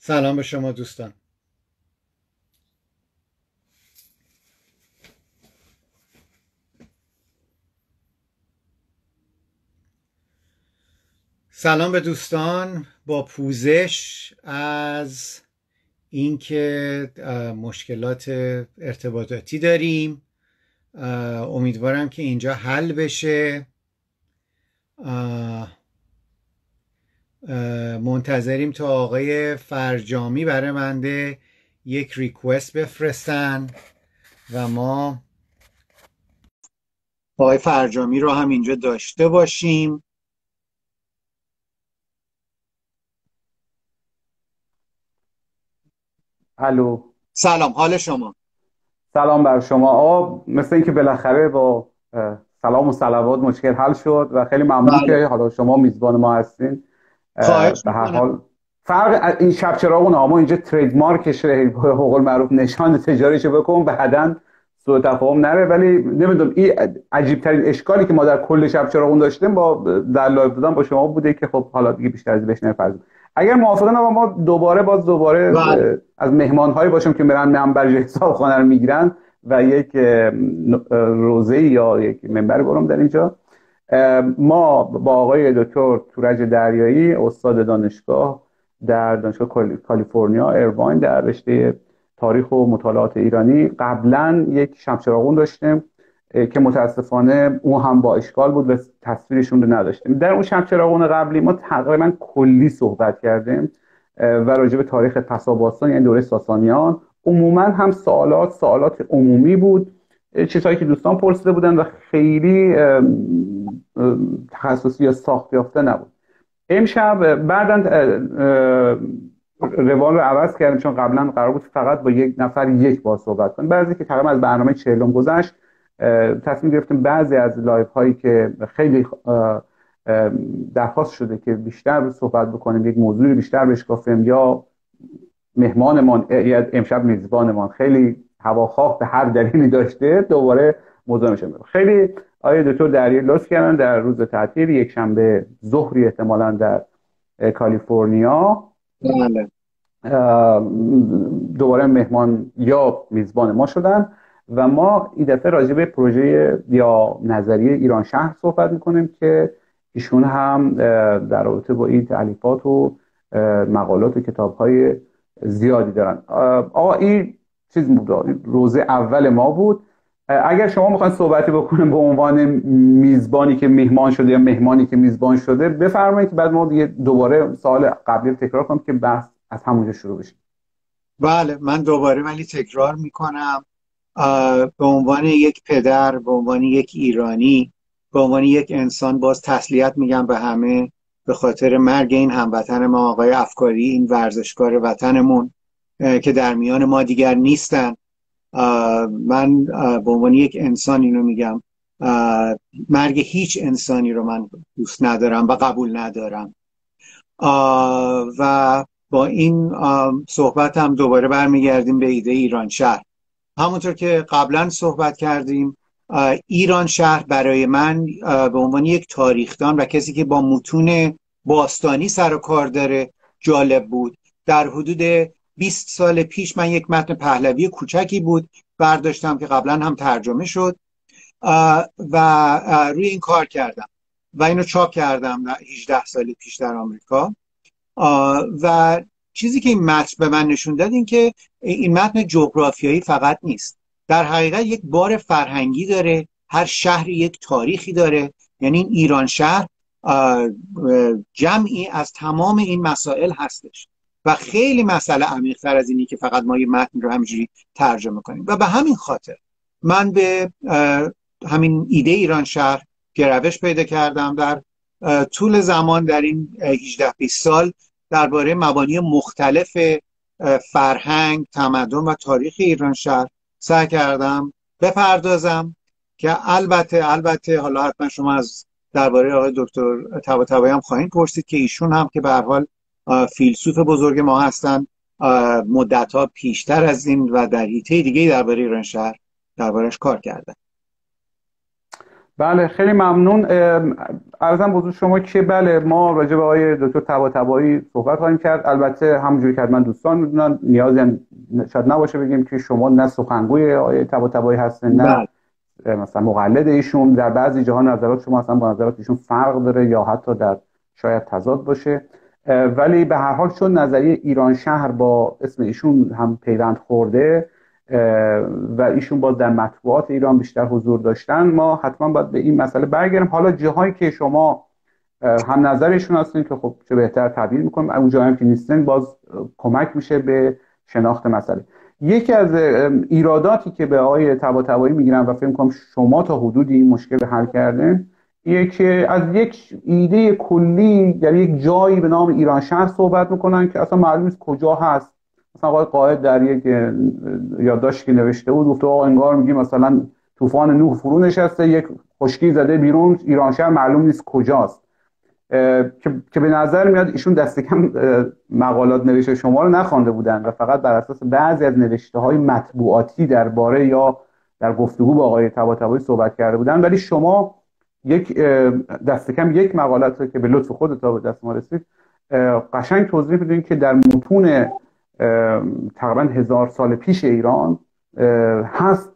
سلام به شما دوستان. سلام به دوستان با پوزش از اینکه مشکلات ارتباطاتی داریم. امیدوارم که اینجا حل بشه. منتظریم تا آقای فرجامی برای بنده یک ریکوست بفرستن و ما آقای فرجامی رو هم اینجا داشته باشیم. الو. سلام، حال شما؟ سلام بر شما. مثل اینکه بالاخره با سلام و صلوات مشکل حل شد و خیلی ممنون بله، که حالا شما میزبان ما هستین. خواهش به هر میکنم. حال فرق این شب چراغونه، ما اینجا ترید مارکش به قول معروف نشان تجاریشو بکن بعداً سوء تفاهم نره. ولی نمیدونم این عجیب ترین اشکالی که ما در کل شب چراغون داشتیم با در لایو دادن با شما بوده که خب حالا دیگه بیشتر از بهش نمی‌پردازیم. اگر موافقین ما دوباره بله از مهمان‌هایی باشیم که میرن منبر حساب خانه رو میگیرن و یک روزه یا یک منبر برام در اینجا. ما با آقای دکتر تورج دریایی استاد دانشگاه در دانشگاه کالیفرنیا ایرواین در رشته تاریخ و مطالعات ایرانی قبلا یک شب چراغون داشتیم که متاسفانه اون هم با اشکال بود و تصویرشون رو نداشتیم. در اون شب چراغون قبلی ما تقریبا کلی صحبت کردیم و راجع به تاریخ پساباستان یعنی دوره ساسانیان. عموما هم سوالات عمومی بود، چیزهایی که دوستان پرسیده بودن و خیلی تخصصی یا ساخت یافته نبود. امشب بعداً روال رو عوض کردیم، چون قبلا قرار بود فقط با یک نفر یک بار صحبت کنیم. بعضی که تقریبا از برنامه 40 گذشت تصمیم گرفتیم بعضی از لایف هایی که خیلی درخواست شده که بیشتر صحبت بکنیم، یک موضوعی بیشتر بشکافیم، یا مهمانمان یا امشب میزبانمان خیلی هواخواه به هر دلیلی داشته دوباره موضوع میشه. خیلی آقای دکتر دریایی لطف کردن در روز تعطیل یک شنبه ظهری احتمالاً در کالیفرنیا بله دوباره مهمان یا میزبان ما شدن و ما این دفعه راجع به پروژه یا نظریه ایران شهر صحبت میکنیم که ایشون هم در رابطه با این تألیفات و مقالات و کتاب‌های زیادی دارن. آقا این چیز بود، روز اول ما بود. اگر شما میخواین صحبتی بکنیم به عنوان میزبانی که مهمان شده یا مهمانی که میزبان شده بفرمایید که بعد ما دیگه دوباره سوال قبلی رو تکرار کنم که بحث از همونجا شروع بشه. بله، من دوباره ولی تکرار میکنم. به عنوان یک پدر، به عنوان یک ایرانی، به عنوان یک انسان باز تسلیت میگم به همه به خاطر مرگ این هموطن ما آقای افکاری، این ورزشکار وطنمون که در میان ما دیگر نیستن. من به عنوان یک انسان اینو میگم، مرگ هیچ انسانی رو من دوست ندارم و قبول ندارم. و با این صحبت هم دوباره برمیگردیم به ایده ایران شهر. همونطور که قبلا صحبت کردیم، ایران شهر برای من به عنوان یک تاریخدان و کسی که با متون باستانی سر و کار داره جالب بود. در حدود 20 سال پیش من یک متن پهلوی کوچکی بود برداشتم که قبلا هم ترجمه شد و روی این کار کردم و اینو چاپ کردم 18 سال پیش در آمریکا. و چیزی که این متن به من نشون داد این که این متن جغرافیایی فقط نیست، در حقیقت یک بار فرهنگی داره. هر شهر یک تاریخی داره. یعنی این ایران شهر جمعی از تمام این مسائل هستش و خیلی مسئله عمیق‌تر از اینی که فقط ما یه متن رو همینجوری ترجمه کنیم. و به همین خاطر من به همین ایده ایران شهر گرایش پیدا کردم. در طول زمان در این 18-20 سال درباره مبانی مختلف فرهنگ، تمدن و تاریخ ایران شهر سعی کردم بپردازم که البته حالا حتما شما از درباره آقای دکتر طباطبایی هم خواهید پرسید که ایشون هم که به هر حال فیلسوف بزرگ ما هستن، مدت‌ها پیشتر از این و در حیطه دیگه درباره ایران شهر دربارش کار کردن. بله خیلی ممنون. عرضم بزرگ شما که بله ما راجع به آقای دکتر طباطبایی صحبت خواهیم کرد. البته همونجوری که حتما دوستان میدونن نیازی هم شاید نباشه بگیم که شما نه سخنگوی آقای طباطبایی هستین نه بله. مثلا مقلد ایشون. در بعضی جاها نظرات شما اصلا با نظرات ایشون فرق داره یا حتی در شاید تضاد باشه، ولی به هر حال چون نظریه ایران شهر با اسم ایشون هم پیوند خورده و ایشون باز در مطبوعات ایران بیشتر حضور داشتن، ما حتما باید به این مسئله برگردیم. حالا جاهایی که شما هم نظرشون هستین که خب چه بهتر تبدیل میکنیم، اون جاهایی هم که نیستن باز کمک میشه به شناخت مسئله. یکی از ایراداتی که به آقای طباطبایی میگیرن و فکر میکنم شما تا حدودی این مشکل حل کردن، اینه که از یک ایده کلی در یک جایی به نام ایران شهر صحبت میکنن که اصلا معلوم نیست کجا هست. مثلا آقای قائد در یک یادداشتی که نوشته بود گفته آقا انگار میگی مثلا طوفان نوح فرو نشسته، یک خشکی زده بیرون، ایران شهر معلوم نیست کجاست. که به نظر میاد ایشون دست کم مقالات نوشته شما رو نخوانده بودن و فقط بر اساس بعضی از نوشته‌های مطبوعاتی درباره یا در گفتگو با آقای طباطبایی صحبت کرده بودن، ولی شما یک دست کم یک مقالت رو که به لطف خودت به دست ما رسید قشنگ توضیح بدین که در متون تقریبا 1000 سال پیش ایران هست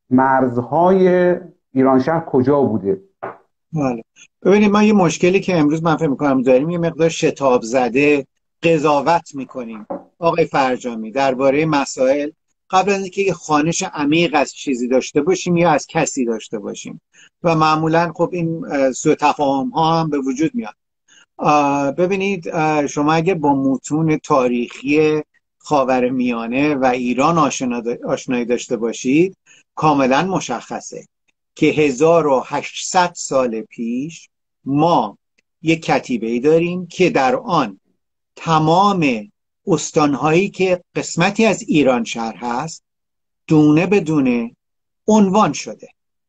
مرزهای ایران شهر کجا بوده. بله. ببینید ما یه مشکلی که امروز من فکر می‌کنم داریم یه مقدار شتاب زده قضاوت می‌کنیم آقای فرجامی درباره مسائل قبل از اینکه یه خوانش عمیق از چیزی داشته باشیم یا از کسی داشته باشیم و معمولا خب این سوء تفاهم ها هم به وجود میاد. ببینید شما اگه با متون تاریخی خاورمیانه و ایران آشنایی داشته باشید کاملا مشخصه که 1800 سال پیش ما یک کتیبه‌ای داریم که در آن تمام استانهایی که قسمتی از ایران شهر هست دونه به دونه عنوان شده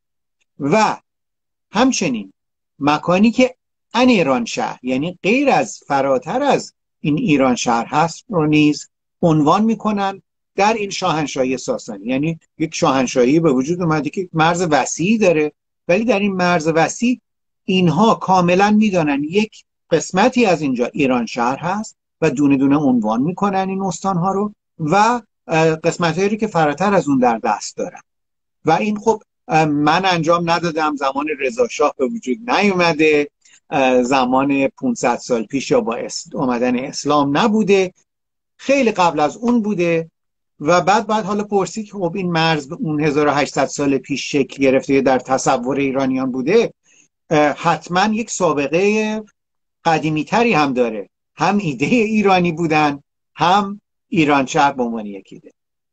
و همچنین مکانی که ان ایران شهر یعنی غیر از فراتر از این ایران شهر هست رو نیز عنوان میکنن در این شاهنشاهی ساسانی. یعنی یک شاهنشاهی به وجود اومده که مرز وسیعی داره، ولی در این مرز وسیع اینها کاملا میدانن یک قسمتی از اینجا ایران شهر هست و دونه دونه عنوان میکنن این استانها رو و قسمتایی رو که فراتر از اون در دست دارن. و این خب من انجام ندادم، زمان رضا شاه به وجود نیومده، زمان 500 سال پیش یا با اومدن اسلام نبوده، خیلی قبل از اون بوده و بعد حالا پرسید که خب این مرز اون 1800 سال پیش شکل گرفته در تصور ایرانیان بوده، حتما یک سابقه قدیمی تری هم داره، هم ایده ایرانی بودن هم ایران شهر به عنوان یک ایده.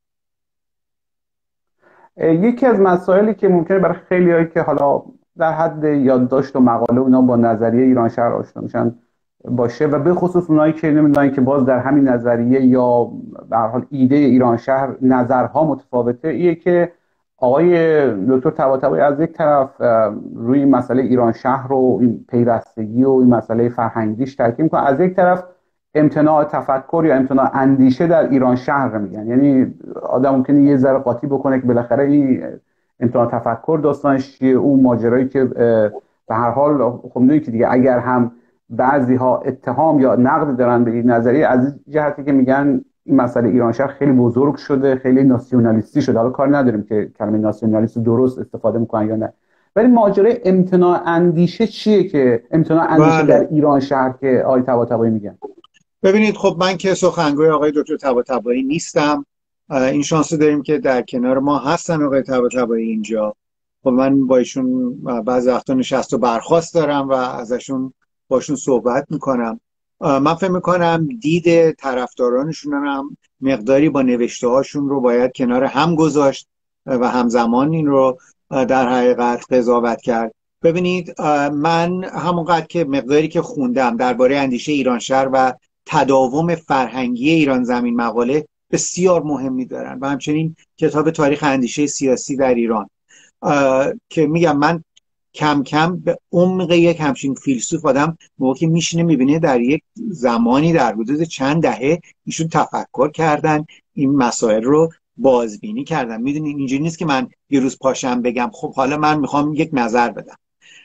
یکی از مسائلی که ممکنه برای خیلیایی که حالا در حد یادداشت و مقاله اونا با نظریه ایران شهر آشنا میشن باشه و به خصوص اونایی که نمیدونن که باز در همین نظریه یا به هر حال ایده ایران شهر نظرها متفاوته، ایه که آقای دکتر طباطبایی از یک طرف روی مسئله ایران شهر و این پیوستگی و این مسئله فرهنگیش تاکید میکنه، از یک طرف امتناع تفکر یا امتناع اندیشه در ایران شهر میگن. یعنی آدم ممکنه یه ذره قاطی بکنه که بالاخره این امتناع تفکر داستانش چیه، اون ماجرایی که به هر حال خب میدونید که دیگه اگر هم بعضی ها اتهام یا نقد دارن به این نظریه از جهتی که میگن این مسئله ایران شهر خیلی بزرگ شده، خیلی ناسیونالیستی شده. حالا کار نداریم که کلمه ناسیونالیست درست استفاده میکنن یا نه، ولی ماجرای امتناع اندیشه چیه که امتناع اندیشه در ایران شهر که آقای طباطبایی میگن؟ ببینید خب من که سخنگوی آقای دکتر طباطبایی نیستم، این شانس داریم که در کنار ما هستن آقای طباطبایی اینجا. خب من با ایشون بعضی وقتا نشست و برخاست دارم و ازشون باشون صحبت میکنم. من فکر میکنم دید طرفدارانشون هم مقداری با نوشته هاشون رو باید کنار هم گذاشت و همزمان این رو در حقیقت قضاوت کرد. ببینید من همونقدر که مقداری که خوندم درباره اندیشه ایران شهر و تداوم فرهنگی ایران زمین مقاله بسیار مهمی دارن و همچنین کتاب تاریخ اندیشه سیاسی در ایران که میگم من کم کم به عمق یک همچین فیلسوف آدم موقعی که میشینه میبینه در یک زمانی در حدود چند دهه ایشون تفکر کردن، این مسائل رو بازبینی کردن. میدونین اینجوری نیست که من یه روز پاشم بگم خب حالا من میخوام یک نظر بدم.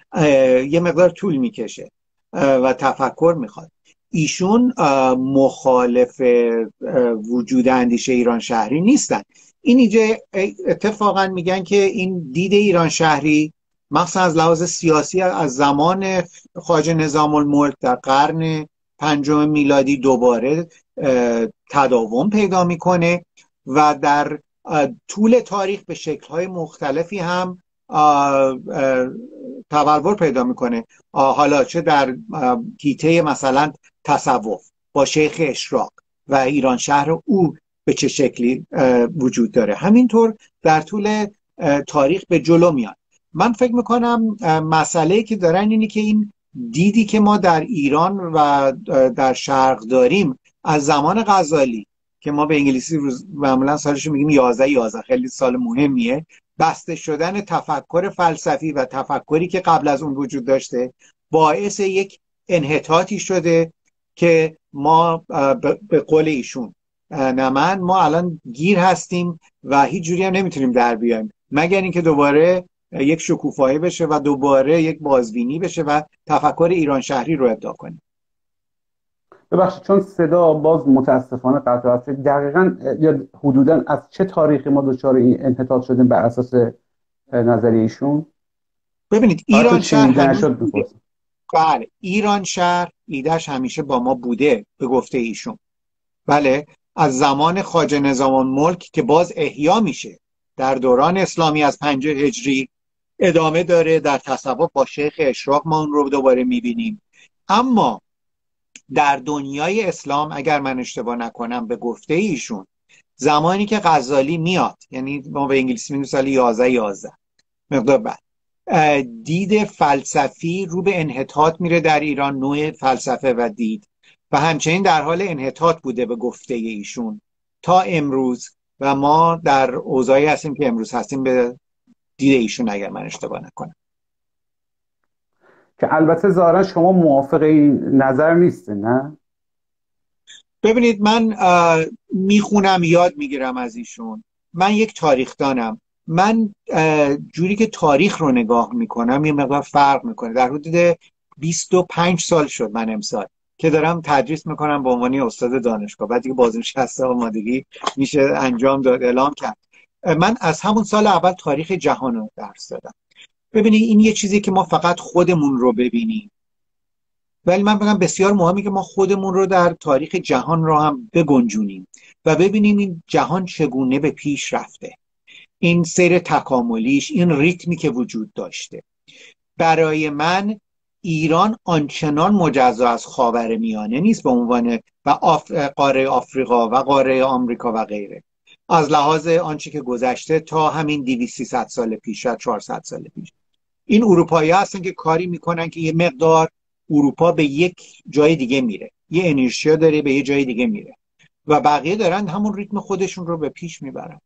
یه مقدار طول میکشه و تفکر میخواد. ایشون مخالف وجود اندیشه ایران شهری نیستن. این اینجا اتفاقا میگن که این دید ایران شهری مخصوصا از لحاظ سیاسی از زمان خواجه نظام الملک در قرن 5 میلادی دوباره تداوم پیدا میکنه و در طول تاریخ به شکل‌های مختلفی هم تبلور پیدا میکنه. حالا چه در حیطه مثلا تصوف با شیخ اشراق و ایران شهر او به چه شکلی وجود داره، همینطور در طول تاریخ به جلو میاد. من فکر میکنم مسئله که دارن اینه که این دیدی که ما در ایران و در شرق داریم از زمان غزالی که ما به انگلیسی معمولا سالش میگیم 11 خیلی سال مهمیه، بسته شدن تفکر فلسفی و تفکری که قبل از اون وجود داشته باعث یک انحطاطی شده که ما به قول ایشون ما الان گیر هستیم و هیچ جوری هم نمیتونیم در بیایم مگر اینکه دوباره یک شکوفایی بشه و دوباره یک بازبینی بشه و تفکر ایران شهری رو ابداع کنیم. ببخشید چون صدا باز متاسفانه قطع شد، دقیقاً یا حدوداً از چه تاریخی ما دچار این انحطاط شدیم بر اساس نظریه ایشون؟ ببینید ایران شهر بله ایران شهر ایدهش همیشه با ما بوده به گفته ایشون. بله، از زمان خواجه نظام الملک که باز احیا میشه در دوران اسلامی از 5 هجری ادامه داره. در تصوف با شیخ اشراق ما اون رو دوباره میبینیم. اما در دنیای اسلام اگر من اشتباه نکنم به گفته ایشون زمانی که غزالی میاد، یعنی ما به انگلیسی میگیم سال 11 مقدار بعد، دید فلسفی رو به انحطاط میره در ایران، نوع فلسفه و دید و همچنین در حال انحطاط بوده به گفته ایشون تا امروز و ما در اوضاعی هستیم که امروز هستیم به دید ایشون اگر من اشتباه نکنم. که البته ظاهرا شما موافق این نظر نیستین، نه؟ ببینید من میخونم یاد میگیرم از ایشون. من یک تاریخدانم. من جوری که تاریخ رو نگاه میکنم یه مقدار فرق میکنه. در حدود 25 سال شد من امسال که دارم تدریس میکنم به عنوان استاد دانشگاه. بعد دیگه بازنشسته آمادگی میشه انجام داد، اعلام کرد. من از همون سال اول تاریخ جهان رو درس دادم. ببینید این یه چیزی که ما فقط خودمون رو ببینیم، ولی من بگم بسیار مهمه که ما خودمون رو در تاریخ جهان رو هم بگنجونیم و ببینیم این جهان چگونه به پیش رفته، این سیر تکاملیش، این ریتمی که وجود داشته. برای من ایران آنچنان مجزا از خاورمیانه نیست به عنوان و قاره آفریقا و قاره آمریکا و غیره، از لحاظ آنچه که گذشته تا همین 200-300 سال پیش یا 400 سال پیش. این اروپایی هستن که کاری میکنن که یه مقدار اروپا به یک جای دیگه میره، یه انرژیا داره به یه جای دیگه میره و بقیه دارن همون ریتم خودشون رو به پیش میبرن.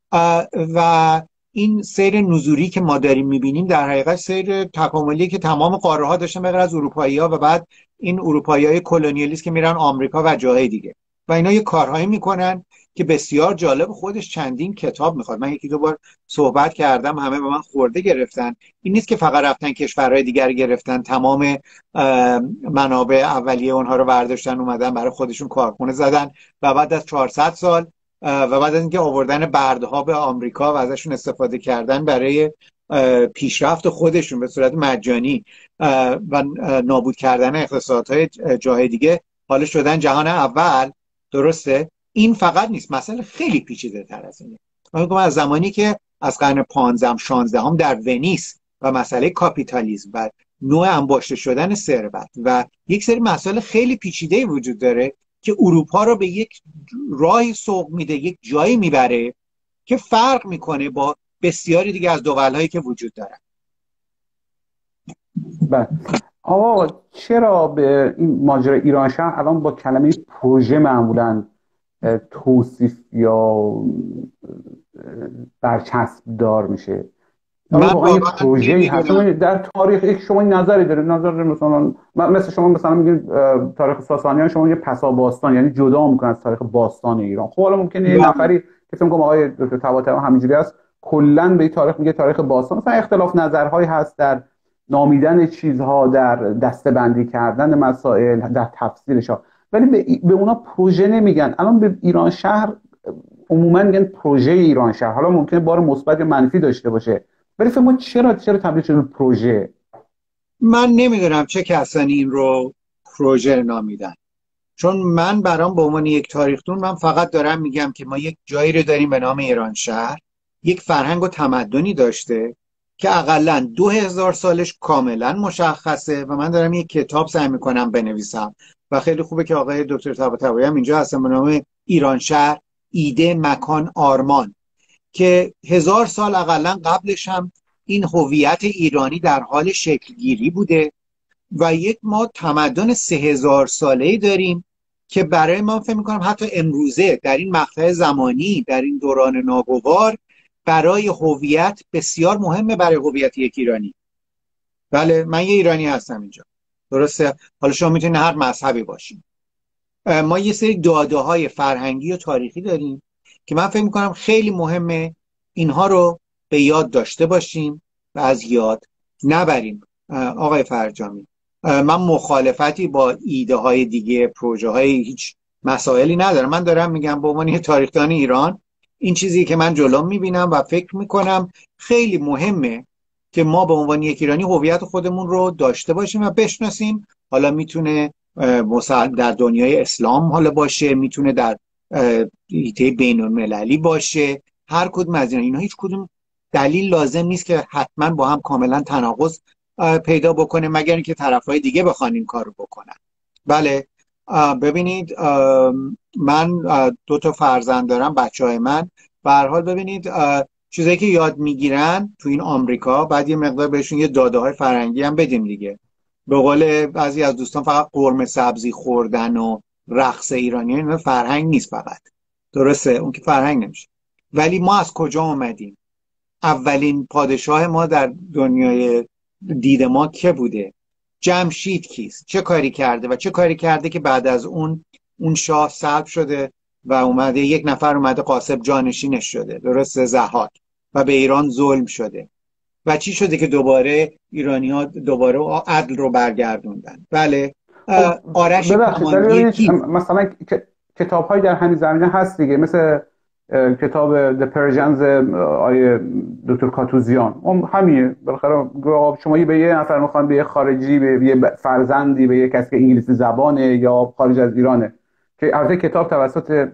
و این سیر نزولی که ما داریم میبینیم در حقیقت سیر تکاملی که تمام قاره ها داشتن بغیر از اروپایی ها و بعد این اروپایی های کلونیالیست که میرن آمریکا و جاهای دیگه و اینا یه کارهایی میکنن که بسیار جالب، خودش چندین کتاب میخواد. من 1-2 بار صحبت کردم، همه به من خورده گرفتن. این نیست که فقط رفتن کشورهای دیگر گرفتن، تمام منابع اولیه اونها رو برداشتن اومدن برای خودشون کارخونه زدن و بعد از 400 سال و بعد از اینکه آوردن بردها به آمریکا و ازشون استفاده کردن برای پیشرفت خودشون به صورت مجانی و نابود کردن اقتصادهای جاهای دیگه، حالا شدن جهان اول. درسته؟ این فقط نیست، مسئله خیلی پیچیده تر از اینه. من میگم از زمانی که از قرن 15-16 در ونیس و مسئله کاپیتالیسم و نوع انباشته شدن ثروت و یک سری مسائل خیلی پیچیده وجود داره که اروپا رو به یک راهی سوق میده، یک جایی میبره که فرق میکنه با بسیاری دیگه از دولت‌هایی که وجود دارن. بله. آقا چرا به این ماجرا ایران شهر الان با کلمه پروژه معمولاً توصیف یا برچسب دار میشه؟ واقعا پروژه‌ای هست در تاریخ؟ شما نظری دارید؟ نظر مثلا مثل شما مثلا میگید تاریخ ساسانیان شما یه پسا باستان، یعنی جدا میکنه از تاریخ باستان ایران. خب حالا ممکنه یه نفری کسی میگه آقای دکتر طباطبایی همینجوری است، کلا به تاریخ میگه تاریخ باستان. مثلا اختلاف نظرهایی هست در نامیدن چیزها، در دسته‌بندی کردن مسائل، در تفسیرش ها، ولی به اونا پروژه نمیگن. الان به ایران شهر عموما میگن پروژه ایران شهر، حالا ممکنه بار مثبت یا منفی داشته باشه، ولی فکر ما چرا تبدیل شده به پروژه؟ من نمیدونم چه کسانی این رو پروژه نامیدن، چون من برام به عنوان یک تاریخ‌دون من فقط دارم میگم که ما یک جایی رو داریم به نام ایران شهر، یک فرهنگ و تمدنی داشته که اقلاً 2000 سالش کاملا مشخصه و من دارم یک کتاب سعی میکنم بنویسم و خیلی خوبه که آقای دکتر طباطبایی هم اینجا هستن به نام ایران شهر، ایده، مکان، آرمان، که 1000 سال اقلاً قبلش هم این هویت ایرانی در حال شکلگیری بوده و یک ما تمدن 3000 ساله‌ای داریم که برای ما فکر می‌کنم حتی امروزه در این مقطع زمانی، در این دوران ناگوار، برای هویت بسیار مهمه، برای هویت یک ایرانی. بله، من یه ایرانی هستم اینجا، درسته؟ حالا شما میتونید هر مذهبی باشین. ما یه سری داده‌های فرهنگی و تاریخی داریم که من فکر می‌کنم خیلی مهمه اینها رو به یاد داشته باشیم و از یاد نبریم. آقای فرجامی، من مخالفتی با ایده های دیگه، پروژه های هیچ مسائلی ندارم. من دارم میگم به عنوان یه تاریخدان ایران این چیزی که من جلوم میبینم و فکر میکنم خیلی مهمه که ما به عنوان یک ایرانی هویت خودمون رو داشته باشیم و بشناسیم. حالا میتونه در دنیای اسلام حالا باشه، میتونه در حیطه بین المللی باشه، هر کدوم از اینا هیچ کدوم دلیل لازم نیست که حتما با هم کاملا تناقض پیدا بکنه، مگر اینکه طرفای دیگه بخوان این کار رو بکنن. بله، ببینید من 2 تا فرزند دارم، بچهای من به هر حال ببینید چیزایی که یاد میگیرن تو این آمریکا، بعد یه مقدار بهشون یه داده‌های فرهنگی هم بدیم دیگه. به قول بعضی از دوستان فقط قرمه سبزی خوردن و رقص ایرانی این فرهنگ نیست فقط، درسته؟ اون که فرهنگ نمیشه. ولی ما از کجا اومدیم؟ اولین پادشاه ما در دنیای دید ما که بوده؟ جمشید کیست؟ چه کاری کرده و چه کاری کرده که بعد از اون شاه سلب شده و اومده یک نفر اومده قاسب جانشینش شده، درسته؟ ضحاک، و به ایران ظلم شده و چی شده که دوباره ایرانی‌ها دوباره عدل رو برگردوندن. بله، آرش ببخشید مثلا کتاب‌هایی در همین زمینه هست دیگه، مثل کتاب The Persians آیه دکتر کاتوزیان، اون همینه. بالاخره شما به یه نفر میخوان، به یه خارجی، به یه فرزندی، به یه کسی که انگلیسی زبانه یا خارج از ایرانه، که البته کتاب توسط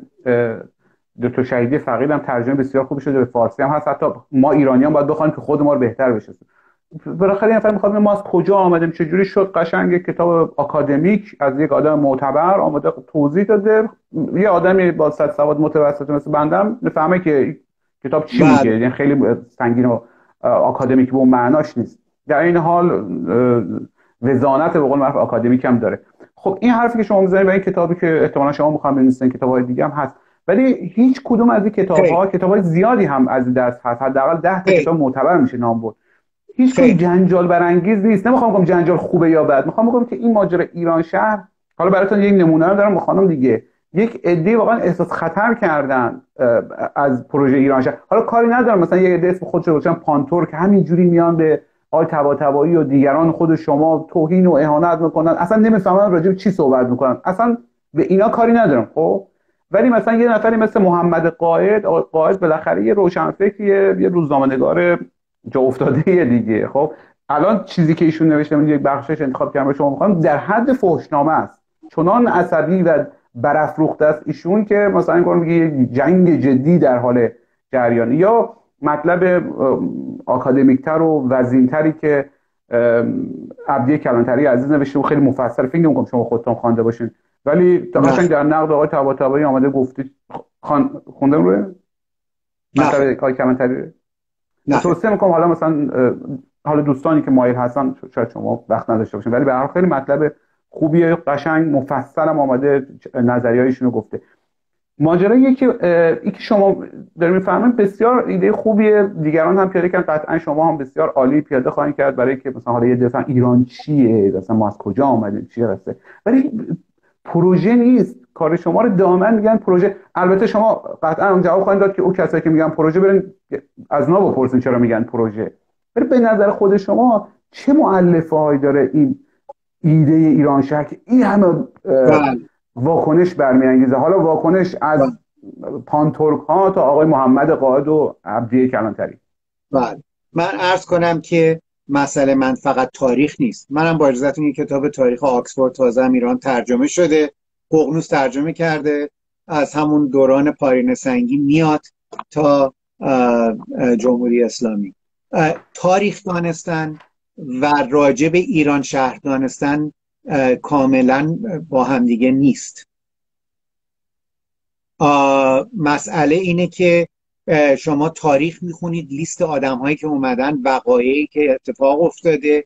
دکتر شهیدی فقید هم ترجمه بسیار خوبی شده، به فارسی هم هست. حتی ما ایرانیان باید بخوایم که خود ما رو بهتر بشناسیم. بالاخره این نفر میخواد ما از کجا آمدیم، چجوری شد. قشنگ کتاب آکادمیک از یک آدم معتبر آمده توضیح داده. یه آدمی با سواد متوسط مثل بندم میفهمه که کتاب چی میگه، یعنی خیلی سنگین و آکادمیک به اون معناش نیست. در این حال وزانت به قول معروف آکادمیک هم داره. خب این حرفی که شما میزنید و این کتابی که احتمالاً شما میخوام بنویسین، کتاب‌های دیگه هم هست، ولی هیچ کدوم از این کتاب‌های زیادی هم از دست هست، حداقل 10 تا کتاب معتبر میشه نام برد. هیچ کدوم جنجال برانگیز نیست. نمیخوام بگم جنجال خوبه یا بد، میخوام بگم که این ماجرا ایران شهر، حالا براتون یک نمونه رو دارم با خانم دیگه، یک عده واقعا احساس خطر کردن از پروژه ایران شهر. حالا کاری ندارم مثلا یک عده اسم خودشو گذاشتن پانتور که همینجوری میان به آقای طباطبایی و دیگران خود شما توهین و اهانت میکنن، اصلا نمیفهمن راجع به چی صحبت میکنن، اصلا به اینا کاری ندارم. خب ولی مثلا یه نفری مثل محمد قائد بالاخره یه روشنفکریه، یه روزنامه‌نگار جا افتاده دیگه. خب الان چیزی که ایشون نوشته، من یک بخشش انتخاب کردم شما میخوام، در حد فحشنامه است. چنان عصبی و برافروخته است ایشون که مثلا اینکار میگه یک جنگ جدی در حال جریانه. یا مطلب آکادمیکتر و وزینتری که عبدی کلانتری عزیز نوشته و خیلی مفصل، فکر نمی‌کنم شما خودتون خوانده باشین، ولی قشنگ در نقد آقای طباطبایی آمده گفتید. خوندم روی مطلب آقای کلانتری توصیه میکنم. حالا مثلا حالا دوستانی که مایل هستن شاید شما وقت نداشته باشین، ولی به هر حال خیلی مطلب خوبیه، قشنگ مفصل هم آمده نظریه‌ایشون رو گفته. ماجرایی که شما دارین میفهمین بسیار ایده خوبیه، دیگران هم پیاده کردن، قطعا شما هم بسیار عالی پیاده خواهید کرد برای که مثلا حالا یه دفعه ایران چیه، مثلا ما از کجا اومدیم، چیه رسته، ولی پروژه نیست. کار شما رو دائما میگن پروژه. البته شما قطعا جواب خواهید داد که او کسایی که میگن پروژه برین از اونا بپرسین چرا میگن پروژه. ولی به نظر خود شما چه مؤلفه هایی داره این ایده ایران شهر که این همه بله واکنش برمیانگیزه؟ حالا واکنش از پانتورک ها تا آقای محمد قائد و عبدیه کلانتری. بله من عرض کنم که مسئله من فقط تاریخ نیست. منم با اجازهتون این کتاب تاریخ آکسفورد تازه هم ایران ترجمه شده، ققنوس ترجمه کرده، از همون دوران پارین سنگی میاد تا جمهوری اسلامی. تاریخ دانستن و راجع به ایران شهر دانستن کاملا با همدیگه نیست. مسئله اینه که شما تاریخ میخونید، لیست آدم هایی که اومدن، وقایعی که اتفاق افتاده،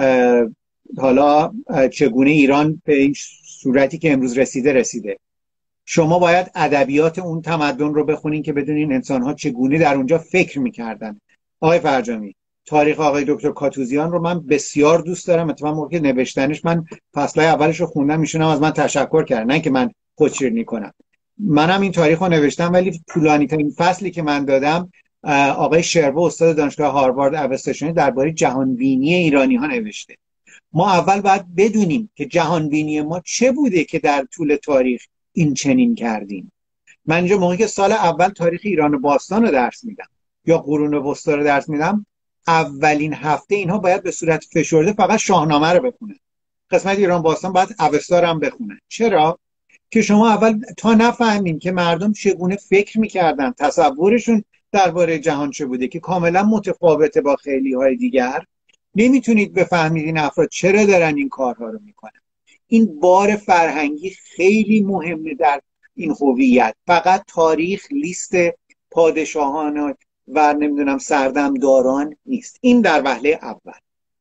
حالا چگونه ایران به این صورتی که امروز رسیده. شما باید ادبیات اون تمدن رو بخونین که بدونین انسان ها چگونه در اونجا فکر میکردن. آقای فرجامی، تاریخ آقای دکتر کاتوزیان رو من بسیار دوست دارم. اتفاقا موقع نوشتنش من فصلهای اولش رو خوندم، میشونم از من تشکر کردن، نه که من خودشیرینی کنم. منم این تاریخ رو نوشتم، ولی طولانی ترین فصلی که من دادم آقای شربو استاد دانشگاه هاروارد اوستشنی درباره جهانبینی ایرانی ها نوشته. ما اول باید بدونیم که جهانبینی ما چه بوده که در طول تاریخ این چنین کردیم. من اینجا موقعی که سال اول تاریخ ایران باستان رو درس میدم یا قرون وسطا رو درس میدم، اولین هفته اینها باید به صورت فشرده فقط شاهنامه رو بخونن. قسمت ایران باستان باید اوستا رو هم بخونن. چرا؟ که شما اول تا نفهمین که مردم چگونه فکر میکردن، تصورشون درباره جهان چه بوده که کاملا متفاوته با خیلی های دیگر، نمیتونید بفهمید این افراد چرا دارن این کارها رو میکنن. این بار فرهنگی خیلی مهمه در این هویت. فقط تاریخ، لیست پادشاهان و نمیدونم سردمداران نیست. این در وهله اول.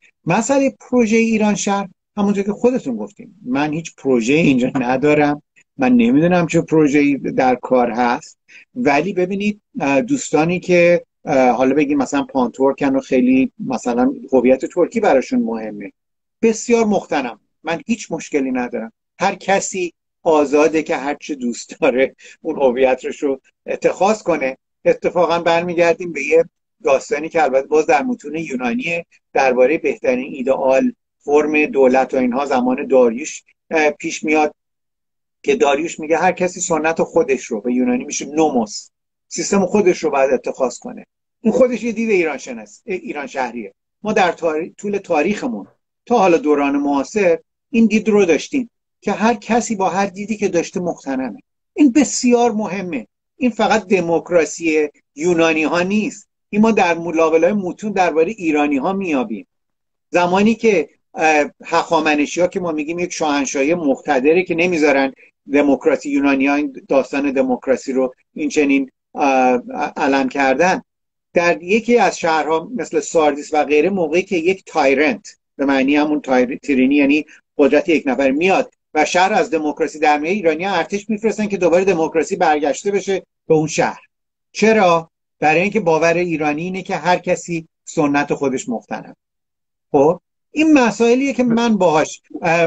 مسئله پروژه ایران شهر، همونطور که خودتون گفتیم، من هیچ پروژه اینجا ندارم، من نمیدونم چه پروژه‌ای در کار هست، ولی ببینید دوستانی که حالا بگیم مثلا پانتورکن و خیلی مثلا هویت ترکی براشون مهمه، بسیار مختنم، من هیچ مشکلی ندارم. هر کسی آزاده که هر چه دوست داره اون هویتش رو اتخاذ کنه. اتفاقا برمیگردیم به یه داستانی که البته باز در متون یونانیه، درباره بهترین ایدئال فرم دولت و اینها زمان داریوش پیش میاد که داریوش میگه هر کسی سنت خودش رو، به یونانی میشه نوموس، سیستم خودش رو باید اتخاذ کنه. این خودش یه دید ایران شهریه. ما در طول تاریخمون تا حالا دوران معاصر این دید رو داشتیم که هر کسی با هر دیدی که داشته مقتنمه. این بسیار مهمه. این فقط دموکراسی یونانی ها نیست، این ما در لابلای متون درباره ایرانی ها میابیم. زمانی که هخامنشی ها که ما میگیم یک شاهنشاهی مقتدره که نمیذارن دموکراسی، یونانی ها این داستان دموکراسی رو این چنین علم کردن. در یکی از شهرها مثل ساردیس و غیره، موقعی که یک تایرنت، به معنی همون تیرانی یعنی قدرت یک نفر، میاد و شهر از دموکراسی در میاد، ایرانی ها ارتش میفرستن که دوباره دموکراسی برگشته بشه به اون شهر. چرا؟ برای اینکه باور ایرانی اینه که هر کسی سنت خودش مقتنم. خب این مسائلیه که من باهاش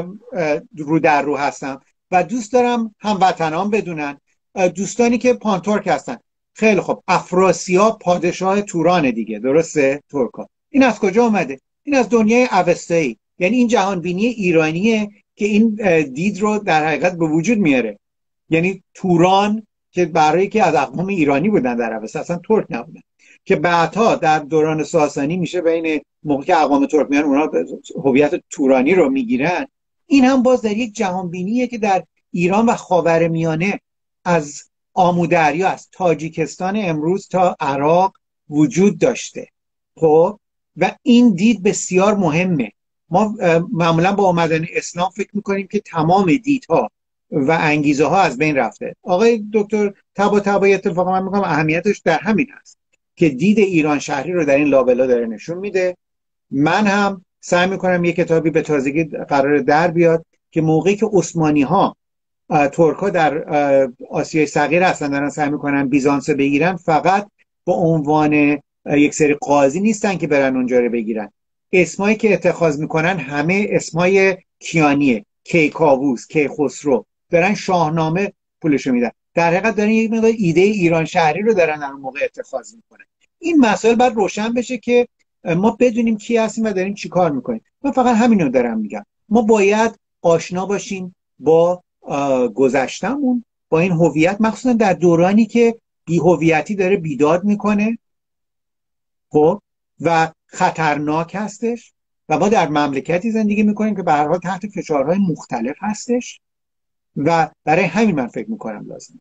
رو در رو هستم و دوست دارم هموطنان بدونن. دوستانی که پانتورک هستن، خیلی خب، افراسیاب پادشاه توران دیگه، درسته؟ ترکا. این از کجا اومده؟ این از دنیای اوستایی، یعنی این جهان بینی ایرانیه که این دید رو در حقیقت به وجود میاره. یعنی توران که برای که از اقوام ایرانی بودن در اوستا، اصلا ترک نبودن، که بعدها در دوران ساسانی میشه بین موقع که اقوام ترک میان اونا هویت تورانی رو میگیرن. این هم باز در یک جهان بینیه که در ایران و خاورمیانه از آمودریا، از تاجیکستان امروز تا عراق وجود داشته. خب و این دید بسیار مهمه. ما معمولا با آمدن اسلام فکر میکنیم که تمام دیدها و انگیزه ها از بین رفته. آقای دکتر طباطبایی اتفاقا من میگم اهمیتش در همین هست که دید ایران شهری رو در این لابلا داره نشون میده. من هم سعی میکنم یک کتابی به تازگی قرار در بیاد که موقعی که عثمانی ها ترک ها در آسیای صغیر هستن دارن سعی میکنن بیزانس بگیرن، فقط به عنوان یک سری قاضی نیستن که برن اونجا رو بگیرن. اسمایی که اتخاذ میکنن همه اسمای کیانیه، کیکاووس، کیخسرو، دارن شاهنامه پولشو میدن. در حقیقت دارن یک مقدار ایده ایران شهری رو دارن در اون موقع اتخاذ میکنن. این مسائل باید روشن بشه که ما بدونیم کی هستیم و داریم چی کار میکنیم. من فقط همینو دارم میگم. ما باید آشنا باشیم با گذشتمون، با این هویت، مخصوصا در دورانی که بی‌هویتی داره بیداد میکنه خب و خطرناک هستش و ما در مملکتی زندگی میکنیم که به هر حال تحت فشارهای مختلف هستش و برای همین من فکر میکنم لازم.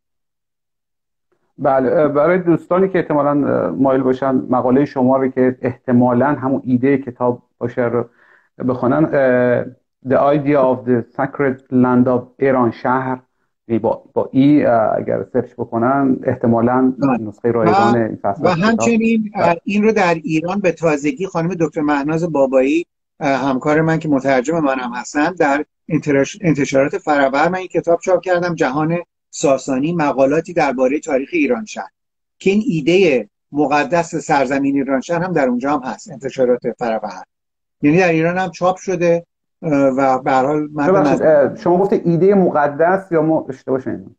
بله، برای دوستانی که احتمالاً مایل باشن مقاله شما رو که احتمالاً همون ایده کتاب باشه رو بخونن، The Idea of the Sacred Land of ایران شهر با ای اگر سرچ بکنن احتمالاً نسخه رایگان این فصل و همچنین این رو در ایران به تازگی خانم دکتر مهناز بابایی همکار من که مترجم منم هستن در انتشارات فرابر من این کتاب چاپ کردم، جهان ساسانی، مقالاتی درباره تاریخ ایران شهر، که این ایده مقدس سرزمین ایران شهر هم در اونجا هم هست، انتشارات فرابر، یعنی در ایران هم چاپ شده و به هر حال شما گفته ایده مقدس یا ما اشتباه شدیم؟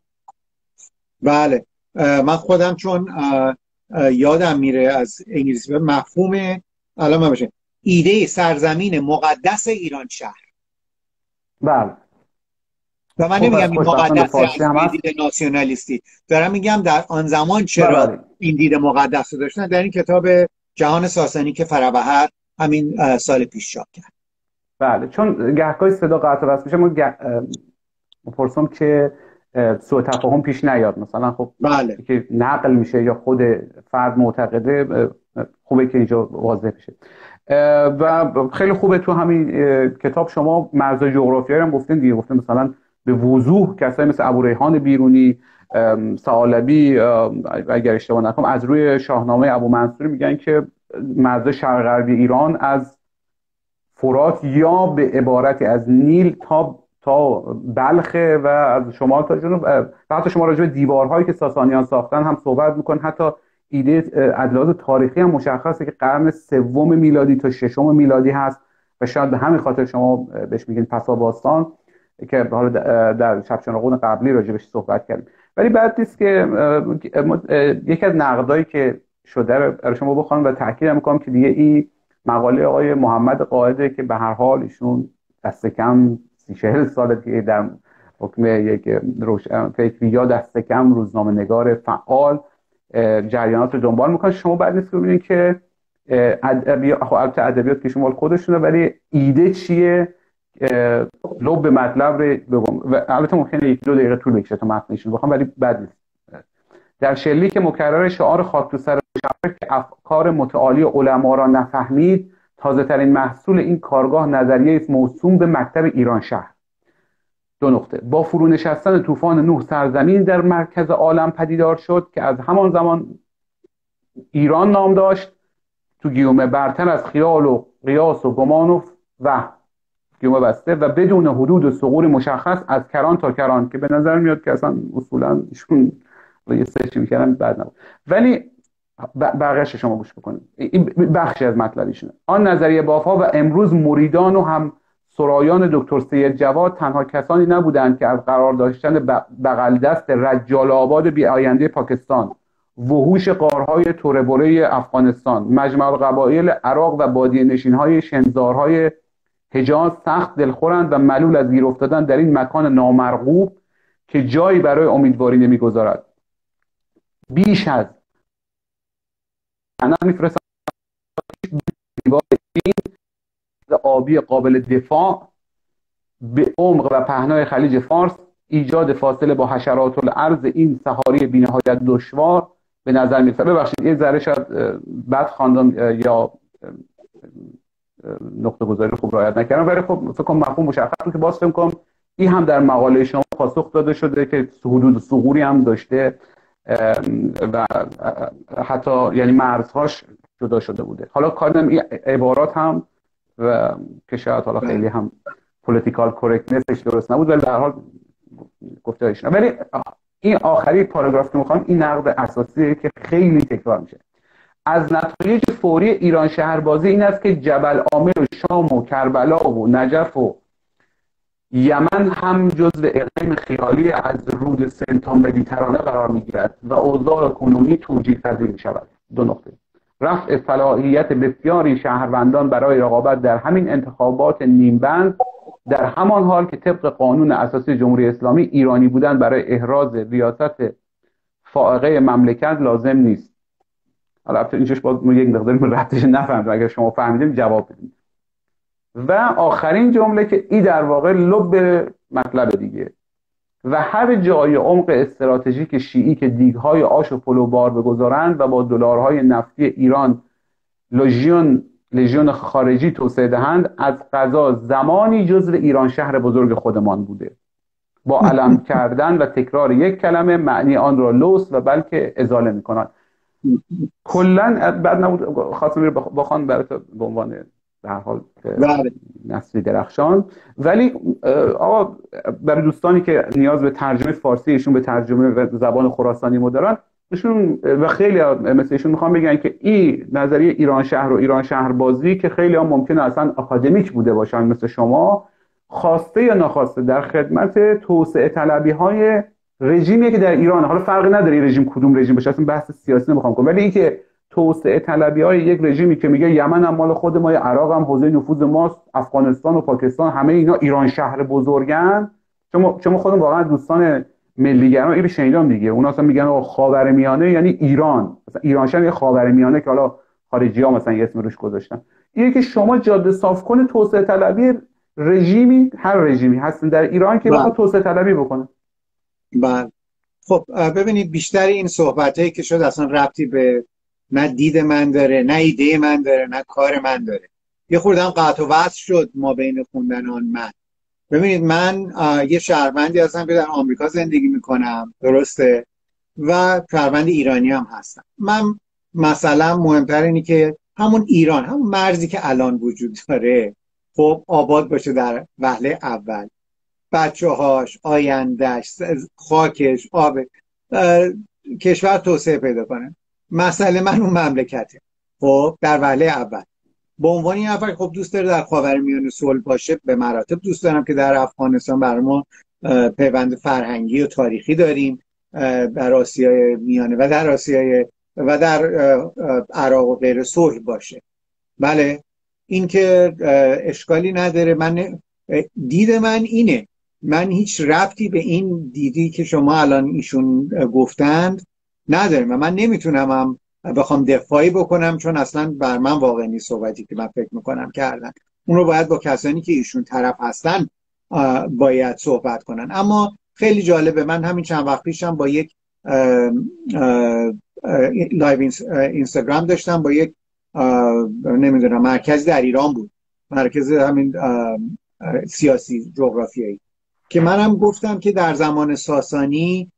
بله، من خودم چون یادم میره از انگلیسی مفهوم الان من باشه ایده سرزمین مقدس ایران شهر. بله. و من نمیگم این مقدس از دید ناسیونالیستی، دارم میگم در آن زمان چرا این دید مقدس رو داشتن. در این کتاب جهان ساسانی که فرابهر همین سال پیش چاپ کرد. بله، چون گهگاهی صدا قطع و وصل میشه، ما پرسم که سوء تفاهم پیش نیاد، مثلا خب بله. که نقل میشه یا خود فرد معتقده، خوبه که اینجا واضح بشه. و خیلی خوبه تو همین کتاب شما مرزهای جغرافیایی هم گفتین دیگه، گفتین مثلا به وضوح کسایی مثل ابوریحان بیرونی، ثعالبی اگر اشتباه نکنم از روی شاهنامه ابو منصور میگن که مرز شرق غربی ایران از فرات یا به عبارتی از نیل تا بلخه و از شمال تا جنوب. حتی شما راجع به دیوارهایی که ساسانیان ساختن هم صحبت میکن. حتی ایده ادلات تاریخی هم مشخصه که قرن سوم میلادی تا ششم میلادی هست و شاید به همین خاطر شما بهش میگین پسا باستان که حالا در شبچناقون قبلی راجع بهش صحبت کردیم. ولی بعد نیست که یکی از نقدایی که شده رو شما بخوام و تاکید میکنم که دیگه این مقاله آقای محمد قائده که به هر حال ایشون دست کم 30-40 ساله که در حکم یک فکری یا دست کم روزنامه‌نگار فعال جریانات رو دنبال میکنه. شما بعد نیست که ببینید که ادبیات که شما خودشونه، ولی ایده چیه، لب مطلب رو بگم و البته ممکنه 1-2 دقیقه طول بکشه تا متنشون بخوام، ولی بد نیست. در شلیک مکرر شعار خاک تو سر مشرف که افکار متعالی علما را نفهمید، تازه ترین محصول این کارگاه نظریه است موسوم به مکتب ایران شهر. 2 با فرو نشستن طوفان نوح سرزمین در مرکز عالم پدیدار شد که از همان زمان ایران نام داشت، تو گیومه برتر از خیال و قیاس و گمان و گیومه بسته و بدون حدود و ثغور مشخص از کران تا کران، که به نظر میاد که اصلا اصولا ایشون یه سرچ میکردن بعد نبود. ولی بقیه‌اش شما گوش بکنید، این بخشی از مطلبیشونه. آن نظریه بافا و امروز مریدان و هم سرایان دکتر سید جواد تنها کسانی نبودند که از قرار داشتن بغل دست رجال آباد بی آینده پاکستان، وحوش غارهای توربره افغانستان، مجمع القبایل عراق و بادیه نشین‌های شنزارهای حجاز سخت دلخورند و ملول از گیر افتادن در این مکان نامرغوب که جایی برای امیدواری نمیگذارد. بیش از انا میفرستند دیوار آبی قابل دفاع به عمق و پهنای خلیج فارس، ایجاد فاصله با حشرات الارض این سحاری بی‌نهایت دشوار به نظر می‌رسد. ببخشید یه ذره شاید بد خواندم یا نقطه گذاری خوب رعایت نکردم، ولی خب فکر کنم مفهوم مشخص بود که باز فکر کنم این هم در مقاله شما پاسخ داده شده که حدود ثغوری هم داشته و حتی یعنی مرزهاش جدا شده بوده. حالا کاردم این عبارات هم و که شاید حالا خیلی هم پولیتیکال کورکتنسش درست نبود، ولی در حال گفته هایش. ولی این آخری پاراگراف که میخوام این نقد اساسیه که خیلی تکرار میشه. از نتایج فوری ایران شهربازی این است که جبل عامر و شام و کربلا و نجف و یمن هم جزو اقلیم خیالی از رود سن تا مدیترانه قرار میگیرد و اوضاع کنونی توجیه پذیر میشود. 2 رفع صلاحیت بسیاری شهروندان برای رقابت در همین انتخابات نیمبند، در همان حال که طبق قانون اساسی جمهوری اسلامی ایرانی بودن برای احراز ریاست فائقه مملکت لازم نیست. البته اینجاش باز یک مقداری من ربطش نفهمیدم، اگر شما فهمیدیم جواب بدید. و آخرین جمله که این در واقع لب مطلب دیگه: و هر جای عمق استراتژیک شیعی که دیگهای آش و پلو بار بگذارند و با دلارهای نفتی ایران لژیون خارجی توسعه دهند، از قضا زمانی جزو ایران شهر بزرگ خودمان بوده. با علم کردن و تکرار یک کلمه معنی آن را لوس و بلکه ازاله می‌کنند. کلا بعد نبود خواستم بخوان برات به عنوان در حال نصری درخشان. ولی آقا برای دوستانی که نیاز به ترجمه فارسی ایشون به ترجمه زبان خراسانی مدارن، ایشون و خیلی مثل ایشون میخوام بگن که این نظریه ایران شهر و ایران شهر بازی که خیلی هم ممکنه اصلا آکادمیک بوده باشن مثل شما، خواسته یا ناخواسته در خدمت توسعه طلبی های رژیمی که در ایران، حالا فرقی نداره رژیم کدوم رژیم باشه، اصلا بحث سیاسی نمیخوام کنم، ولی این که توسعه طلبی های یک رژیمی که میگه یمن هم مال خود ما، عراق هم حوزه نفوذ ماست، افغانستان و پاکستان همه اینا ایران شهر بزرگن. چون خودم واقعا دوستان ملیگرا اینو شنیدم دیگه، اونا اصلا میگن خاورمیانه یعنی ایران، مثلا ایران شهر یه خاورمیانه که حالا خارجی‌ها مثلا یه اسم روش گذاشتن. اینه که شما جاده صاف کنه توسعه طلبی رژیمی، هر رژیمی هستن در ایران که بخواد توسعه طلبی بکنه. بله. خب ببینید بیشتر این صحبتایی که شد اصلا ربطی به نه دید من داره، نه ایده من داره، نه کار من داره. یه خوردم قطع و وصل شد ما بین خوندن آن من. ببینید من یه شهروندی هستم که در آمریکا زندگی میکنم، درسته، و شهروند ایرانی هم هستم. من مثلا مهمتر اینی که همون ایران، همون مرزی که الان وجود داره خب آباد باشه در وهله اول، بچه‌هاش، آیندهش، خاکش، آب، کشور توسعه پیدا کنه. مسئله من اون مملکته خب در وهله اول. به عنوان این نفر خب دوست داره در خاورمیانه صلح باشه، به مراتب دوست دارم که در افغانستان برای ما پیوند فرهنگی و تاریخی داریم، در آسیای میانه و در آسیای و در عراق و غیره صلح باشه. بله، این که اشکالی نداره. دید من اینه، من هیچ ربطی به این دیدی که شما الان ایشون گفتند ندارم و من نمیتونم هم بخوام دفاعی بکنم، چون اصلا بر من واقعا نیست صحبتی که من فکر میکنم کردن. اون رو باید با کسانی که ایشون طرف هستن باید صحبت کنن. اما خیلی جالبه، من همین چند وقت پیشم با یک لایو اینستاگرام داشتم با یک نمیدونم مرکز در ایران بود، مرکز همین سیاسی جغرافیایی، که منم گفتم که در زمان ساسانی